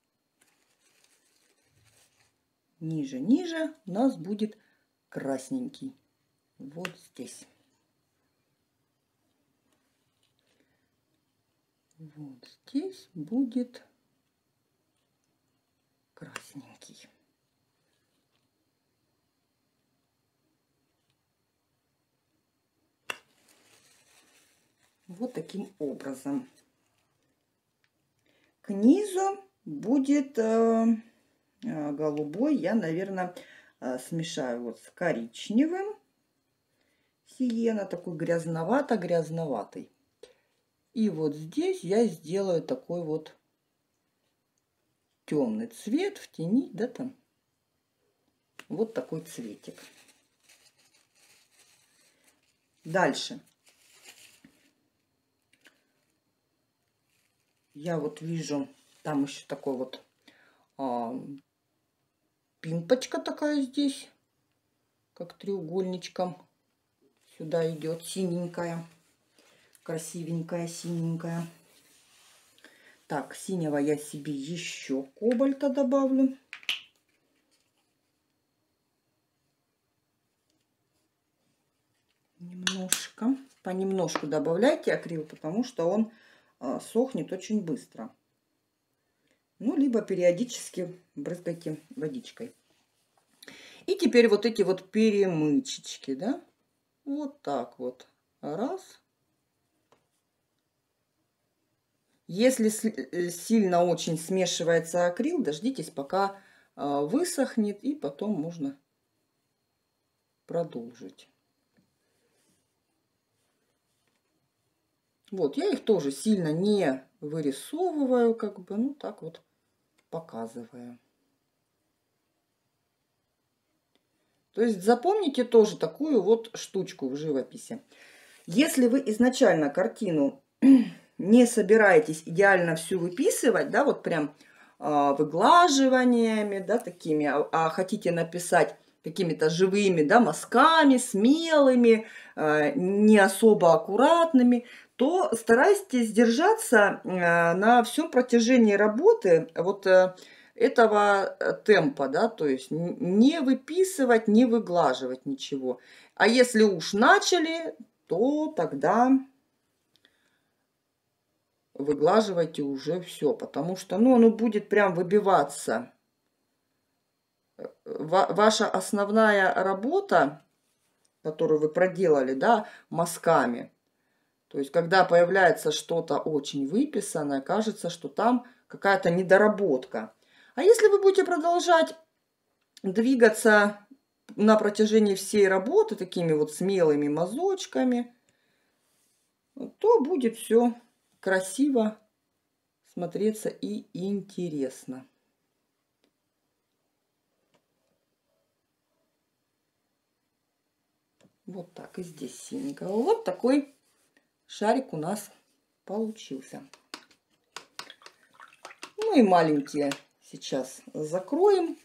у нас будет красненький. Вот здесь. Вот здесь будет красненький. Вот таким образом. К низу будет голубой. Я, наверное, смешаю вот с коричневым. Сиена такой грязноватый. И вот здесь я сделаю такой вот темный цвет в тени, да, там Вот такой цветик. Дальше. Я вот вижу, там еще такой вот пимпочка такая здесь, как треугольничком. Сюда идет синенькая, красивенькая, синенькая. Так, синего я себе еще кобальта добавлю. Немножко. Понемножку добавляйте акрил, потому что он сохнет очень быстро. Ну, либо периодически брызгайте водичкой. И теперь вот эти вот перемычечки, да? Вот так вот. Раз. Если сильно очень смешивается акрил, дождитесь, пока высохнет, и потом можно продолжить. Вот, я их тоже сильно не вырисовываю, как бы, ну, так вот показываю. То есть запомните тоже такую вот штучку в живописи. Если вы изначально картину не собираетесь идеально всю выписывать, да, вот прям выглаживаниями, да, такими, а хотите написать какими-то живыми, да, мазками, смелыми, не особо аккуратными, то старайтесь держаться на всем протяжении работы вот этого темпа, да, то есть не выписывать, не выглаживать ничего. А если уж начали, то тогда выглаживайте уже все, потому что, ну, оно будет прям выбиваться. Ваша основная работа, которую вы проделали, да, мазками, то есть когда появляется что-то очень выписанное, кажется, что там какая-то недоработка. А если вы будете продолжать двигаться на протяжении всей работы такими вот смелыми мазочками, то будет все красиво смотреться и интересно. Вот так, и здесь синенького. Вот такой шарик у нас получился. Ну и маленькие сейчас закроем.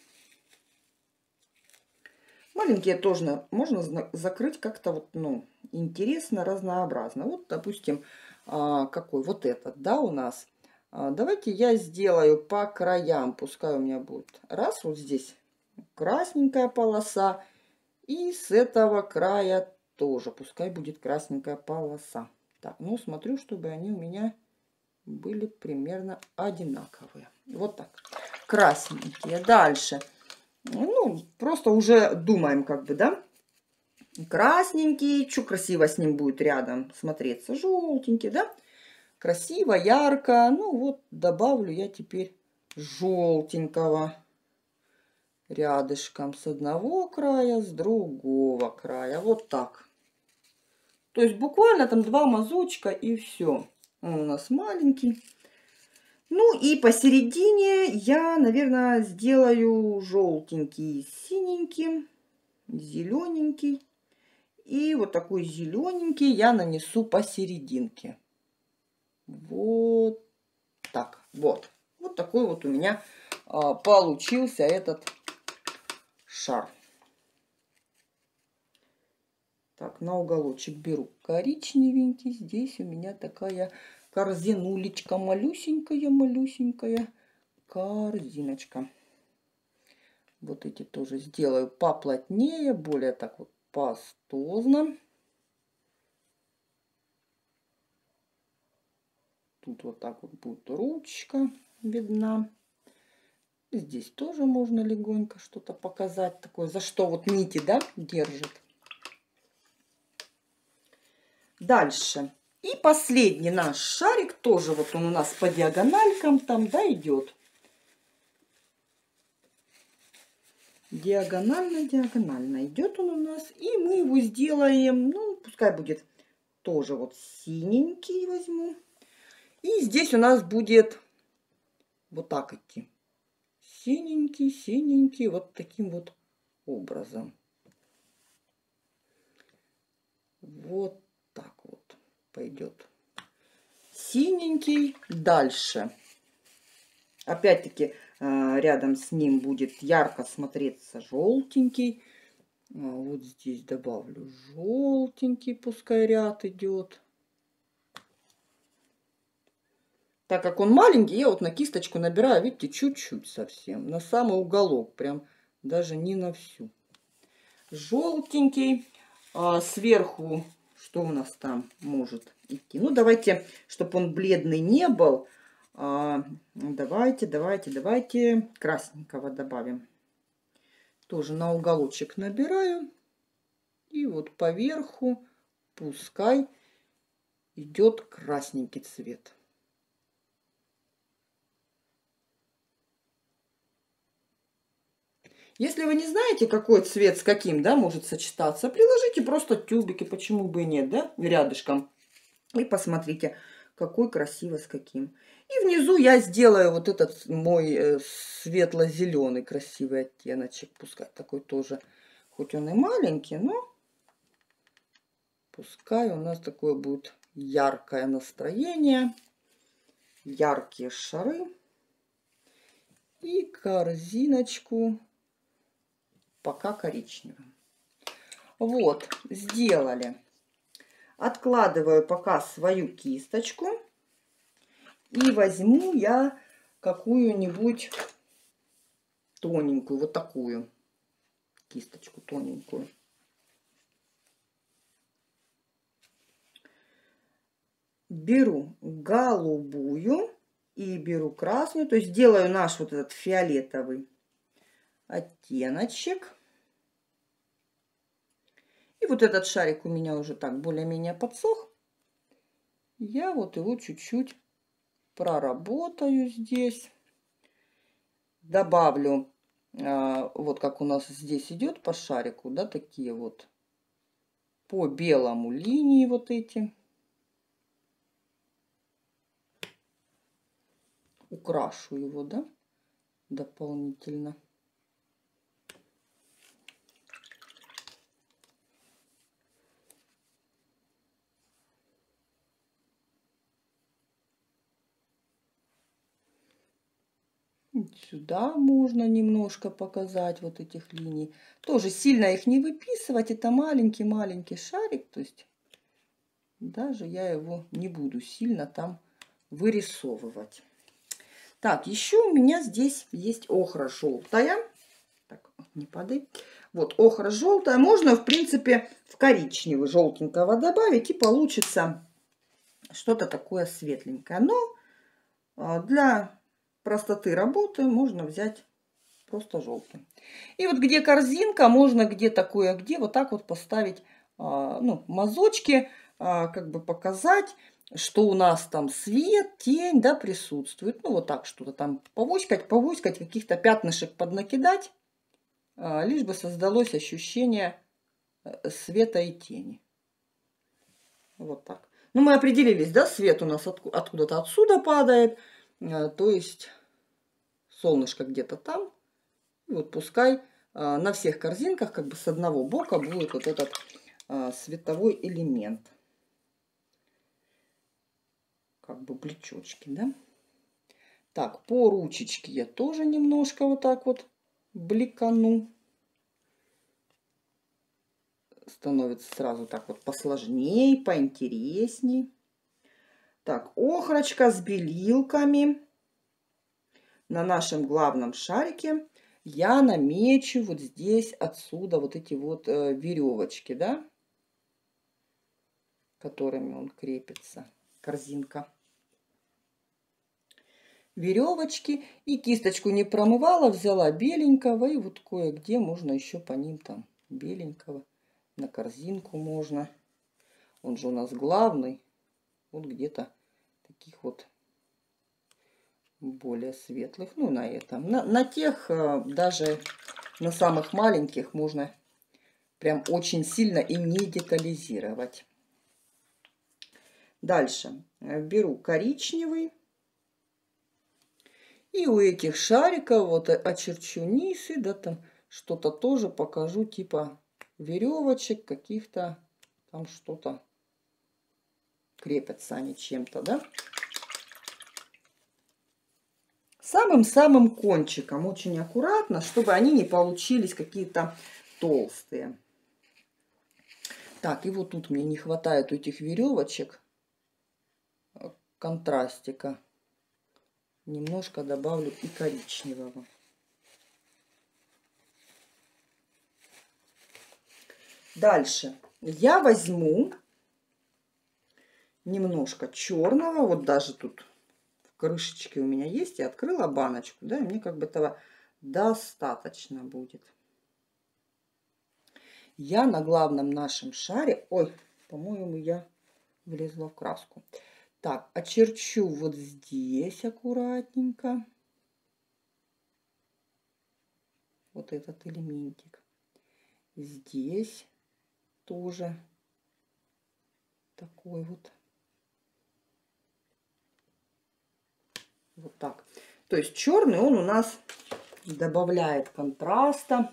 Маленькие тоже можно закрыть как-то вот, ну, интересно, разнообразно. Вот, допустим, какой вот этот, да, у нас. Давайте я сделаю по краям. Пускай у меня будет раз, вот здесь красненькая полоса. И с этого края тоже пускай будет красненькая полоса. Так, ну смотрю, чтобы они у меня были примерно одинаковые. Вот так. Красненькие. Дальше. Ну, просто уже думаем, как бы, да? Красненький. Что красиво с ним будет рядом смотреться? Желтенький, да? Красиво, ярко. Ну, вот добавлю я теперь желтенького рядышком с одного края, с другого края. Вот так. То есть буквально там 2 мазочка и все. Он у нас маленький. Ну и посередине я, наверное, сделаю желтенький с синеньким, зелененький. И вот такой зелененький я нанесу посерединке. Вот так. Вот. Вот такой вот у меня получился этот шар. Так, на уголочек беру коричневенький. Здесь у меня такая корзинулечка малюсенькая корзиночка. Вот эти тоже сделаю поплотнее, более так вот пастозно. Тут вот так вот будет ручка видна. Здесь тоже можно легонько что-то показать такое, за что вот нити, да, держит. Дальше. И последний наш шарик, тоже вот он у нас по диагональкам там, да, идет. Диагонально идет он у нас. И мы его сделаем, ну, пускай будет тоже вот синенький возьму. И здесь у нас будет вот так идти. Синенький, вот таким вот образом. Вот так вот пойдет. Синенький. Дальше. Опять-таки рядом с ним будет ярко смотреться желтенький. Вот здесь добавлю желтенький, пускай ряд идет. Так как он маленький, я вот на кисточку набираю, видите, чуть-чуть совсем. На самый уголок, прям даже не на всю. Желтенький. Сверху, что у нас там может идти? Ну, давайте, чтобы он бледный не был, давайте красненького добавим. Тоже на уголочек набираю. И вот поверху пускай идет красненький цвет. Если вы не знаете, какой цвет с каким, да, может сочетаться, приложите просто тюбики, почему бы и нет, да, рядышком. И посмотрите, какой красиво с каким. И внизу я сделаю вот этот мой светло-зеленый красивый оттеночек. Пускай такой тоже, хоть он и маленький, но пускай у нас такое будет яркое настроение, яркие шары. И корзиночку пока коричневым. Вот, сделали. Откладываю пока свою кисточку. И возьму я какую-нибудь тоненькую, вот такую кисточку тоненькую. Беру голубую и беру красную. То есть делаю наш вот этот фиолетовый оттеночек. И вот этот шарик у меня уже так более-менее подсох. Я вот его чуть-чуть проработаю здесь. Добавлю, вот как у нас здесь идет по шарику, да, такие вот по белому линии вот эти. Украшу его, да, дополнительно. Сюда можно немножко показать вот этих линий. Тоже сильно их не выписывать. Это маленький-маленький шарик. То есть даже я его не буду сильно там вырисовывать. Так, еще у меня здесь есть охра желтая. Так, не падай. Вот охра желтая. Можно, в принципе, в коричневый желтенького добавить. И получится что-то такое светленькое. Но для простоты работы можно взять просто желтый. И вот где корзинка, можно где-то кое-где вот так вот поставить, ну, мазочки, как бы показать, что у нас там свет, тень, да, присутствует. Ну, вот так что-то там повоськать, каких-то пятнышек поднакидать, лишь бы создалось ощущение света и тени. Вот так. Ну, мы определились, да, свет у нас откуда-то отсюда падает. То есть солнышко где-то там. И вот пускай на всех корзинках как бы с одного бока будет вот этот световой элемент. Как бы блечочки, да. Так, по ручечке я тоже немножко вот так вот бликану. Становится сразу так вот посложнее, поинтересней. Так, охрочка с белилками. На нашем главном шарике я намечу вот здесь отсюда вот эти вот веревочки, да, которыми он крепится, корзинка. Веревочки. И кисточку не промывала, взяла беленького. И вот кое-где можно еще по ним там беленького. На корзинку можно. Он же у нас главный. Вот где-то таких вот более светлых. Ну, на этом. На тех, даже на самых маленьких, можно прям очень сильно и не детализировать. Дальше беру коричневый. И у этих шариков вот очерчу низ и да, там что-то тоже покажу, типа веревочек каких-то, там что-то крепятся они чем-то, да. Самым-самым кончиком, очень аккуратно, чтобы они не получились какие-то толстые. Так, и вот тут мне не хватает этих веревочек, контрастика. Немножко добавлю и коричневого. Дальше я возьму немножко черного, вот даже тут в крышечке у меня есть, я открыла баночку, да, и мне как бы этого достаточно будет. Я на главном нашем шаре, ой, по-моему, я влезла в краску. Так, очерчу вот здесь аккуратненько вот этот элементик. Здесь тоже такой вот. Вот так. То есть черный он у нас добавляет контраста.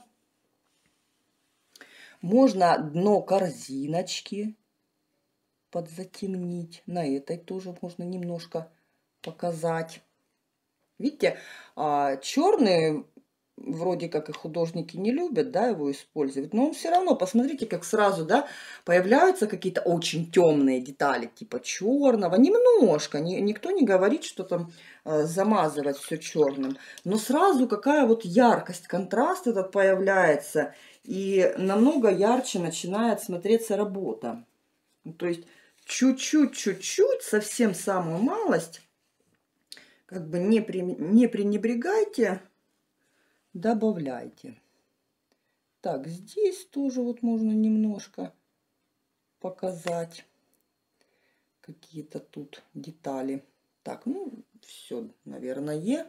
Можно дно корзиночки подзатемнить. На этой тоже можно немножко показать. Видите, черный вроде как и художники не любят, да, его использовать, но он все равно, посмотрите, как сразу, да, появляются какие-то очень темные детали, типа черного, немножко, никто не говорит, что там замазывать все черным, но сразу какая вот яркость, контраст этот появляется, и намного ярче начинает смотреться работа. То есть чуть-чуть, совсем самую малость, как бы не пренебрегайте, добавляйте. Так, здесь тоже вот можно немножко показать какие-то тут детали. Так, ну все, наверное,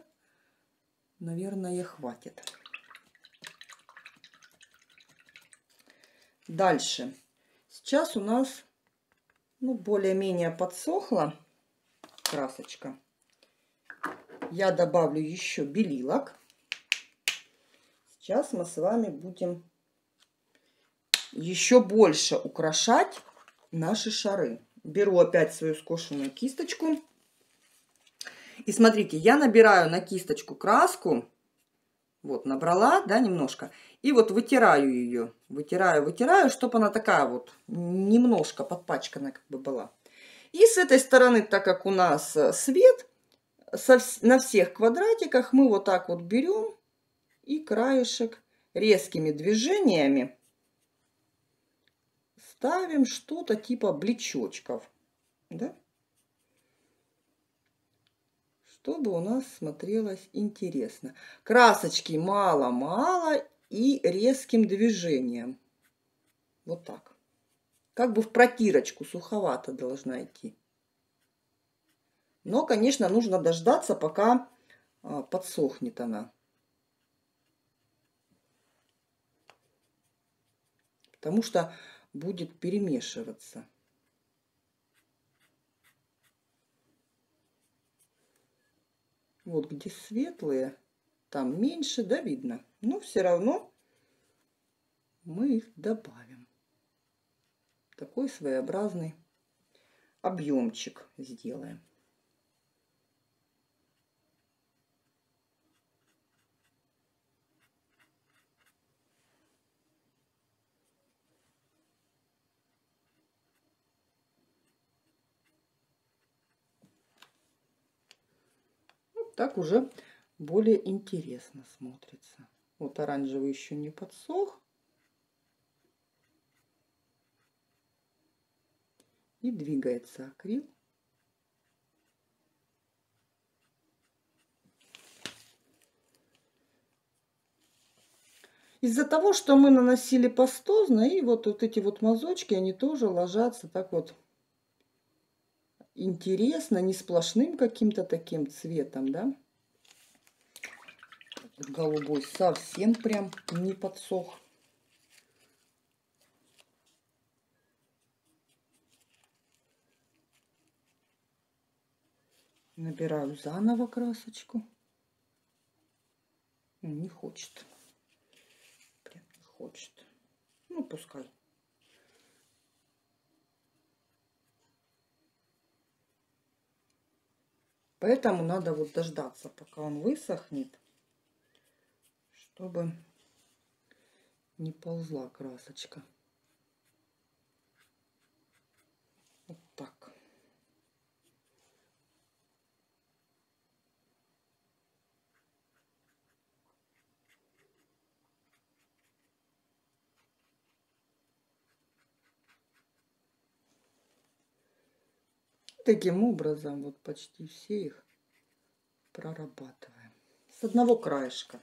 хватит. Дальше. Сейчас у нас, ну, более-менее подсохла красочка. Я добавлю еще белилок. Сейчас мы с вами будем еще больше украшать наши шары. Беру опять свою скошенную кисточку. И смотрите, я набираю на кисточку краску. Вот, набрала, да, немножко. И вот вытираю ее. Вытираю, чтобы она такая вот немножко подпачканная как бы была. И с этой стороны, так как у нас свет, на всех квадратиках мы вот так вот берем и краешек резкими движениями ставим что-то типа блечочков, да? Чтобы у нас смотрелось интересно. Красочки мало-мало и резким движением. Вот так. Как бы в протирочку, суховато должна идти. Но, конечно, нужно дождаться, пока подсохнет она. Потому что будет перемешиваться. Вот где светлые, там меньше, да, видно. Но все равно мы их добавим. Такой своеобразный объемчик сделаем. Так уже более интересно смотрится. Вот оранжевый еще не подсох. И двигается акрил. Из-за того, что мы наносили пастозно, и вот эти вот мазочки, они тоже ложатся так вот интересно, не сплошным каким-то таким цветом, да. Голубой совсем прям не подсох. Набираю заново красочку. Не хочет. хочет. Ну, пускай. Поэтому надо вот дождаться, пока он высохнет, чтобы не ползла красочка. Вот так. Таким образом вот почти все их прорабатываем. С одного краешка.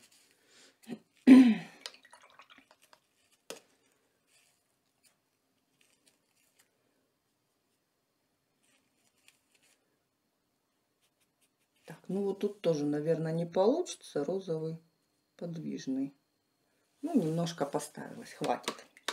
Так, ну вот тут тоже, наверное, не получится. Розовый подвижный. Ну, немножко поставилась, хватит.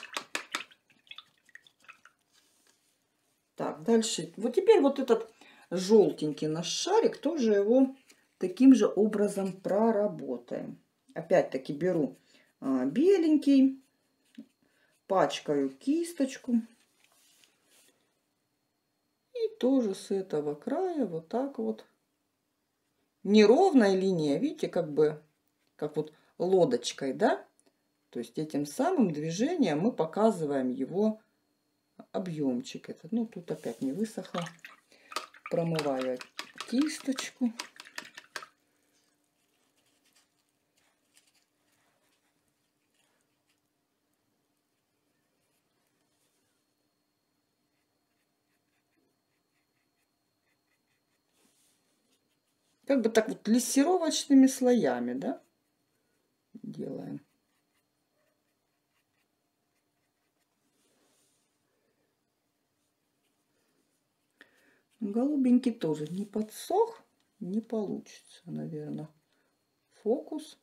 Так, дальше. Вот теперь вот этот желтенький наш шарик, тоже его таким же образом проработаем. Опять-таки беру беленький, пачкаю кисточку. И тоже с этого края вот так вот. Неровная линия, видите, как бы, как вот лодочкой, да? То есть этим самым движением мы показываем его объемчик этот. Ну, тут опять не высохло. Промываю кисточку. Как бы так вот лессировочными слоями, да, делаем. Голубенький тоже не подсох, не получится, наверное. Фокус.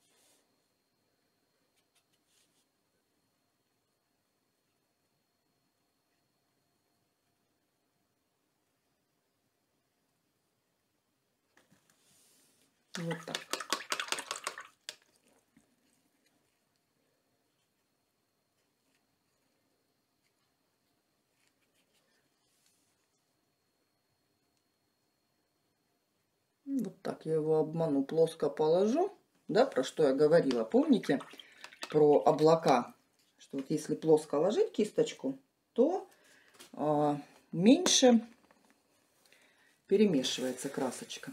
Вот так. Вот так я его обману, плоско положу. Да, про что я говорила, помните? Про облака. Что вот если плоско ложить кисточку, то меньше перемешивается красочка.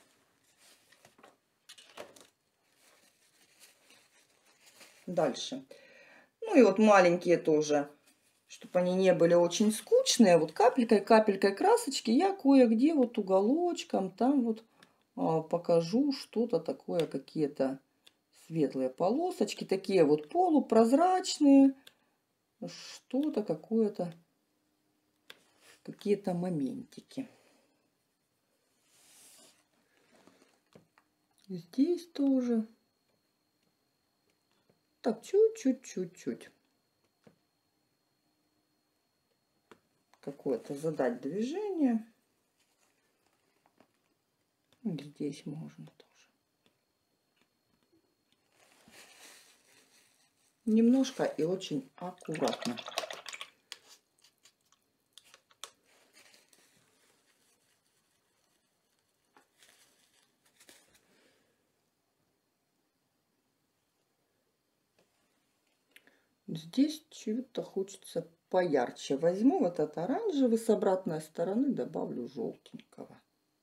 Дальше. Ну и вот маленькие тоже, чтобы они не были очень скучные. Вот капелькой красочки я кое-где вот уголочком там вот покажу что-то такое, какие-то светлые полосочки, такие вот полупрозрачные, что-то какое-то, какие-то моментики. Здесь тоже. Так, чуть-чуть. Какое-то задать движение. Здесь можно тоже. Немножко и очень аккуратно. Здесь чего-то хочется поярче. Возьму вот этот оранжевый с обратной стороны, добавлю желтенького.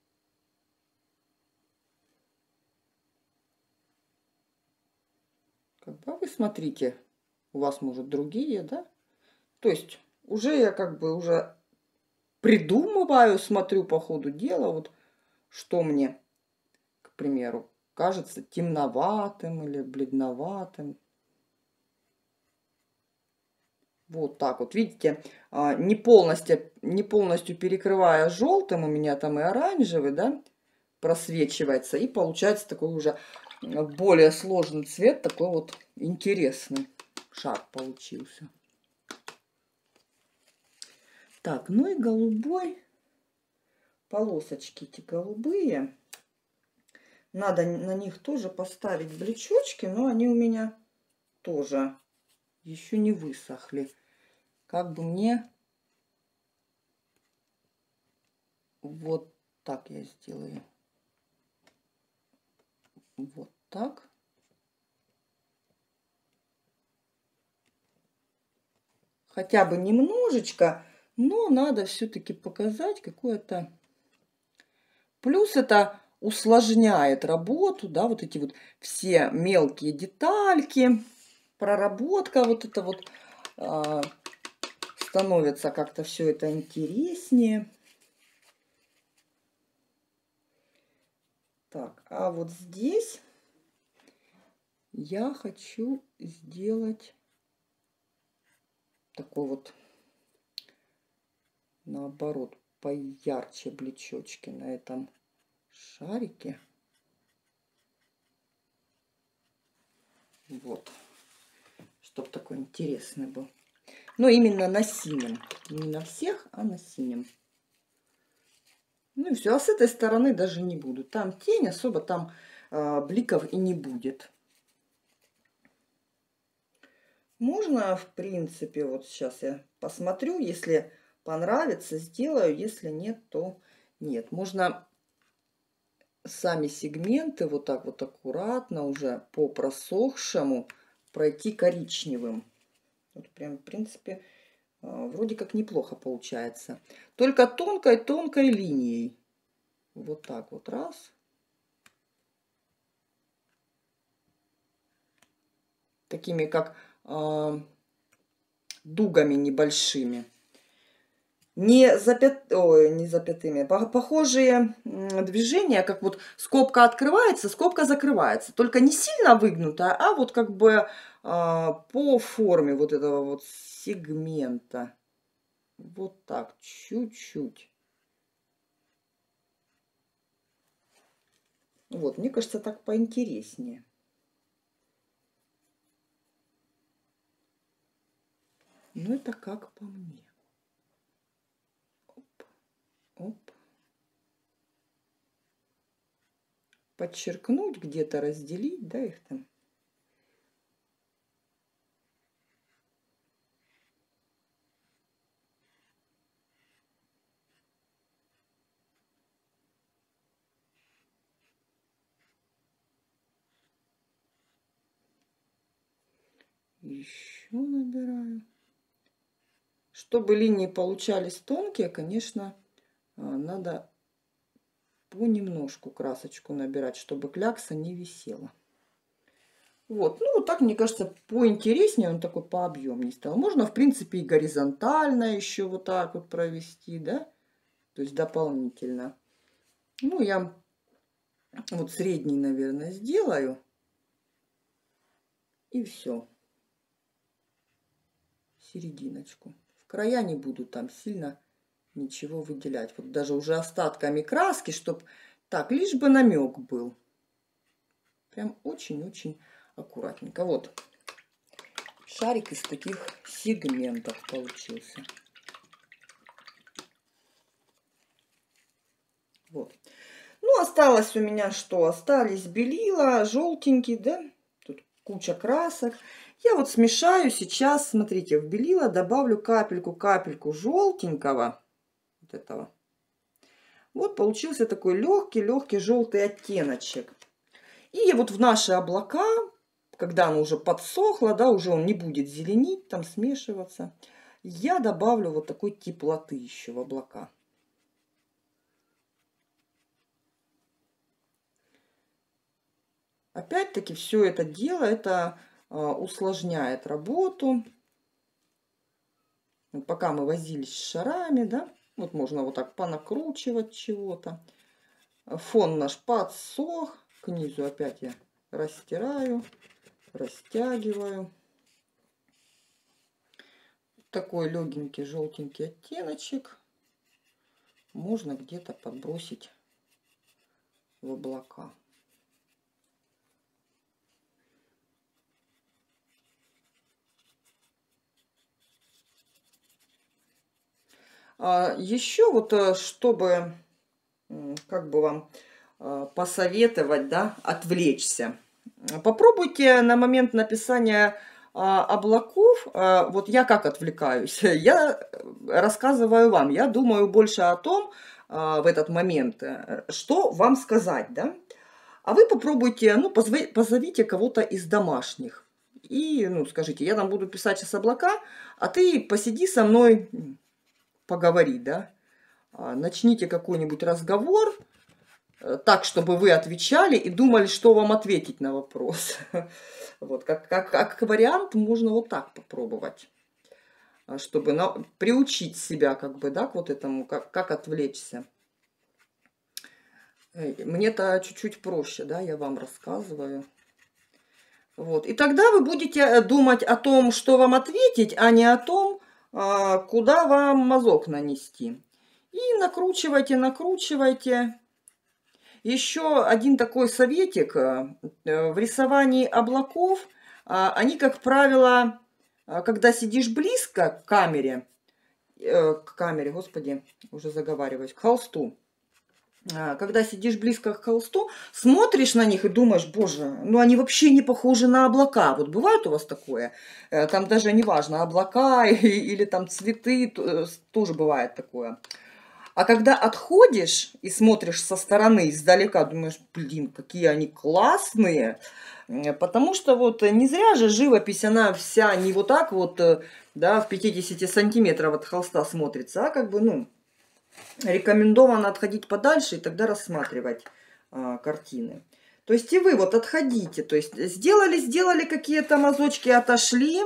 Как бы вы смотрите, у вас может другие, да? То есть уже я как бы уже придумываю, смотрю по ходу дела, вот что мне, к примеру, кажется темноватым или бледноватым. Вот так вот, видите, не полностью перекрывая желтым, у меня там и оранжевый, да, просвечивается. И получается такой уже более сложный цвет, такой вот интересный шар получился. Так, ну и голубой, полосочки эти голубые. Надо на них тоже поставить блечочки, но они у меня тоже еще не высохли. Как бы мне вот так я сделаю. Вот так. Хотя бы немножечко, но надо все-таки показать какое-то... Плюс это усложняет работу, да, вот эти вот все мелкие детальки, проработка вот это вот становится как-то все это интереснее. Так, а вот здесь я хочу сделать такой вот, наоборот, поярче блечочки на этом шарике. Вот, чтоб такой интересный был. Но именно на синем, не на всех, а на синем. Ну и все, а с этой стороны даже не буду. Там тень, особо там бликов и не будет. Можно, в принципе, вот сейчас я посмотрю, если понравится, сделаю, если нет, то нет. Можно сами сегменты вот так вот аккуратно уже по просохшему пройти коричневым. Вот прям, в принципе, вроде как неплохо получается. Только тонкой-тонкой линией. Вот так вот раз. Такими как дугами небольшими. Не запятыми. Похожие движения, как вот скобка открывается, скобка закрывается. Только не сильно выгнутая, а вот как бы по форме вот этого вот сегмента. Вот так, чуть-чуть. Вот, мне кажется, так поинтереснее. Ну, это как по мне. Оп, оп. Подчеркнуть, где-то разделить, да, их там. Еще набираю. Чтобы линии получались тонкие, конечно, надо понемножку красочку набирать, чтобы клякса не висела. Вот, ну вот так, мне кажется, поинтереснее, он такой пообъемнее стал. Можно, в принципе, и горизонтально еще вот так вот провести, да, то есть дополнительно. Ну, я вот средний, наверное, сделаю. И все. Серединочку. В края не буду там сильно ничего выделять. Вот даже уже остатками краски, чтобы так, лишь бы намек был. Прям очень-очень аккуратненько. Вот шарик из таких сегментов получился. Вот. Ну, осталось у меня что? Остались белила, желтенький, да? Тут куча красок. Я вот смешаю сейчас, смотрите, в белила добавлю капельку желтенького. Вот этого. Вот получился такой легкий желтый оттеночек. И вот в наши облака, когда оно уже подсохло, да, уже он не будет зеленить, там смешиваться, я добавлю вот такой теплоты еще в облака. Опять-таки все это дело, это усложняет работу. Вот пока мы возились с шарами, да, вот можно вот так понакручивать чего-то. Фон наш подсох. К низу опять я растираю, растягиваю. Такой легенький желтенький оттеночек можно где-то подбросить в облака. Еще вот, чтобы, как бы вам посоветовать, да, отвлечься. Попробуйте на момент написания облаков, вот я как отвлекаюсь? Я рассказываю вам, я думаю больше о том в этот момент, что вам сказать, да? А вы попробуйте, ну, позовите кого-то из домашних. И, ну, скажите, я там буду писать сейчас облака, а ты посиди со мной, поговори, да? Начните какой-нибудь разговор, так, чтобы вы отвечали и думали, что вам ответить на вопрос. Вот, как вариант, можно вот так попробовать, чтобы приучить себя, как бы, да, к вот этому, как отвлечься. Мне-то чуть-чуть проще, да, я вам рассказываю. Вот. И тогда вы будете думать о том, что вам ответить, а не о том, куда вам мазок нанести. И накручивайте, накручивайте. Еще один такой советик. В рисовании облаков, они, как правило, когда сидишь близко к камере, господи, уже заговариваюсь, к холсту, когда сидишь близко к холсту, смотришь на них и думаешь, боже, ну они вообще не похожи на облака. Вот бывает у вас такое? Там даже не важно, облака или там цветы, тоже бывает такое. А когда отходишь и смотришь со стороны, издалека, думаешь, блин, какие они классные. Потому что вот не зря же живопись, она вся не вот так вот, да, в 50 сантиметров от холста смотрится, а как бы, ну, рекомендовано отходить подальше и тогда рассматривать картины. То есть и вы вот отходите, то есть сделали какие-то мазочки, отошли,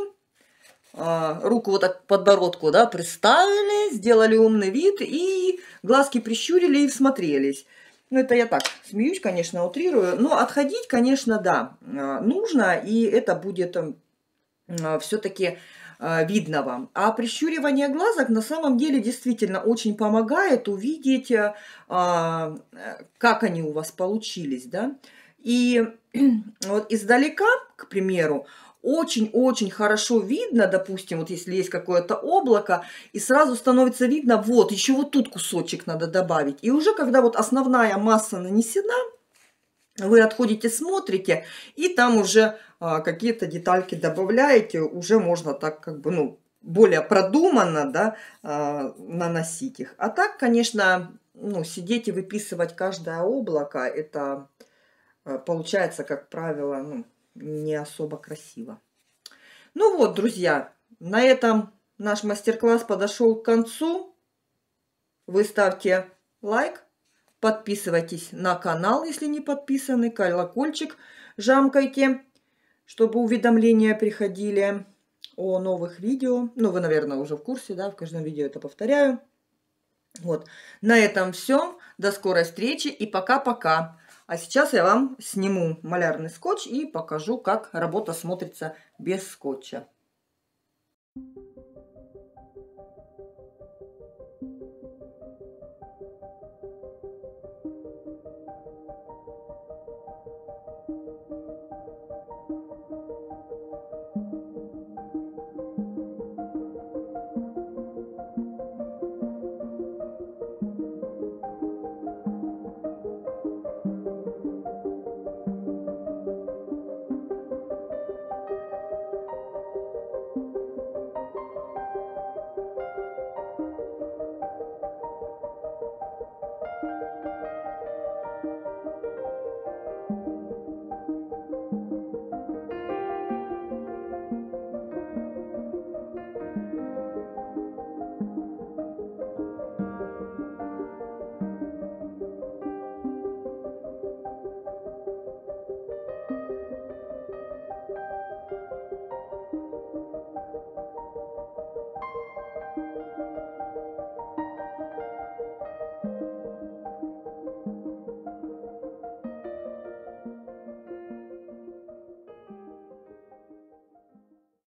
руку вот так к подбородку, да, приставили, сделали умный вид и глазки прищурили и всмотрелись. Ну, это я так смеюсь, конечно, утрирую, но отходить, конечно, да, нужно, и это будет все-таки видно вам. А прищуривание глазок на самом деле действительно очень помогает увидеть, как они у вас получились, да. И вот издалека, к примеру, очень-очень хорошо видно, допустим, вот если есть какое-то облако, и сразу становится видно, вот, еще вот тут кусочек надо добавить. И уже когда вот основная масса нанесена, вы отходите, смотрите, и там уже какие-то детальки добавляете, уже можно так как бы, ну, более продуманно, да, наносить их. А так, конечно, ну, сидеть и выписывать каждое облако, это получается, как правило, ну, не особо красиво. Ну вот, друзья, на этом наш мастер-класс подошел к концу. Вы ставьте лайк, подписывайтесь на канал, если не подписаны, колокольчик жамкайте, чтобы уведомления приходили о новых видео. Ну, вы, наверное, уже в курсе, да, в каждом видео это повторяю. Вот, на этом все. До скорой встречи и пока-пока. А сейчас я вам сниму малярный скотч и покажу, как работа смотрится без скотча.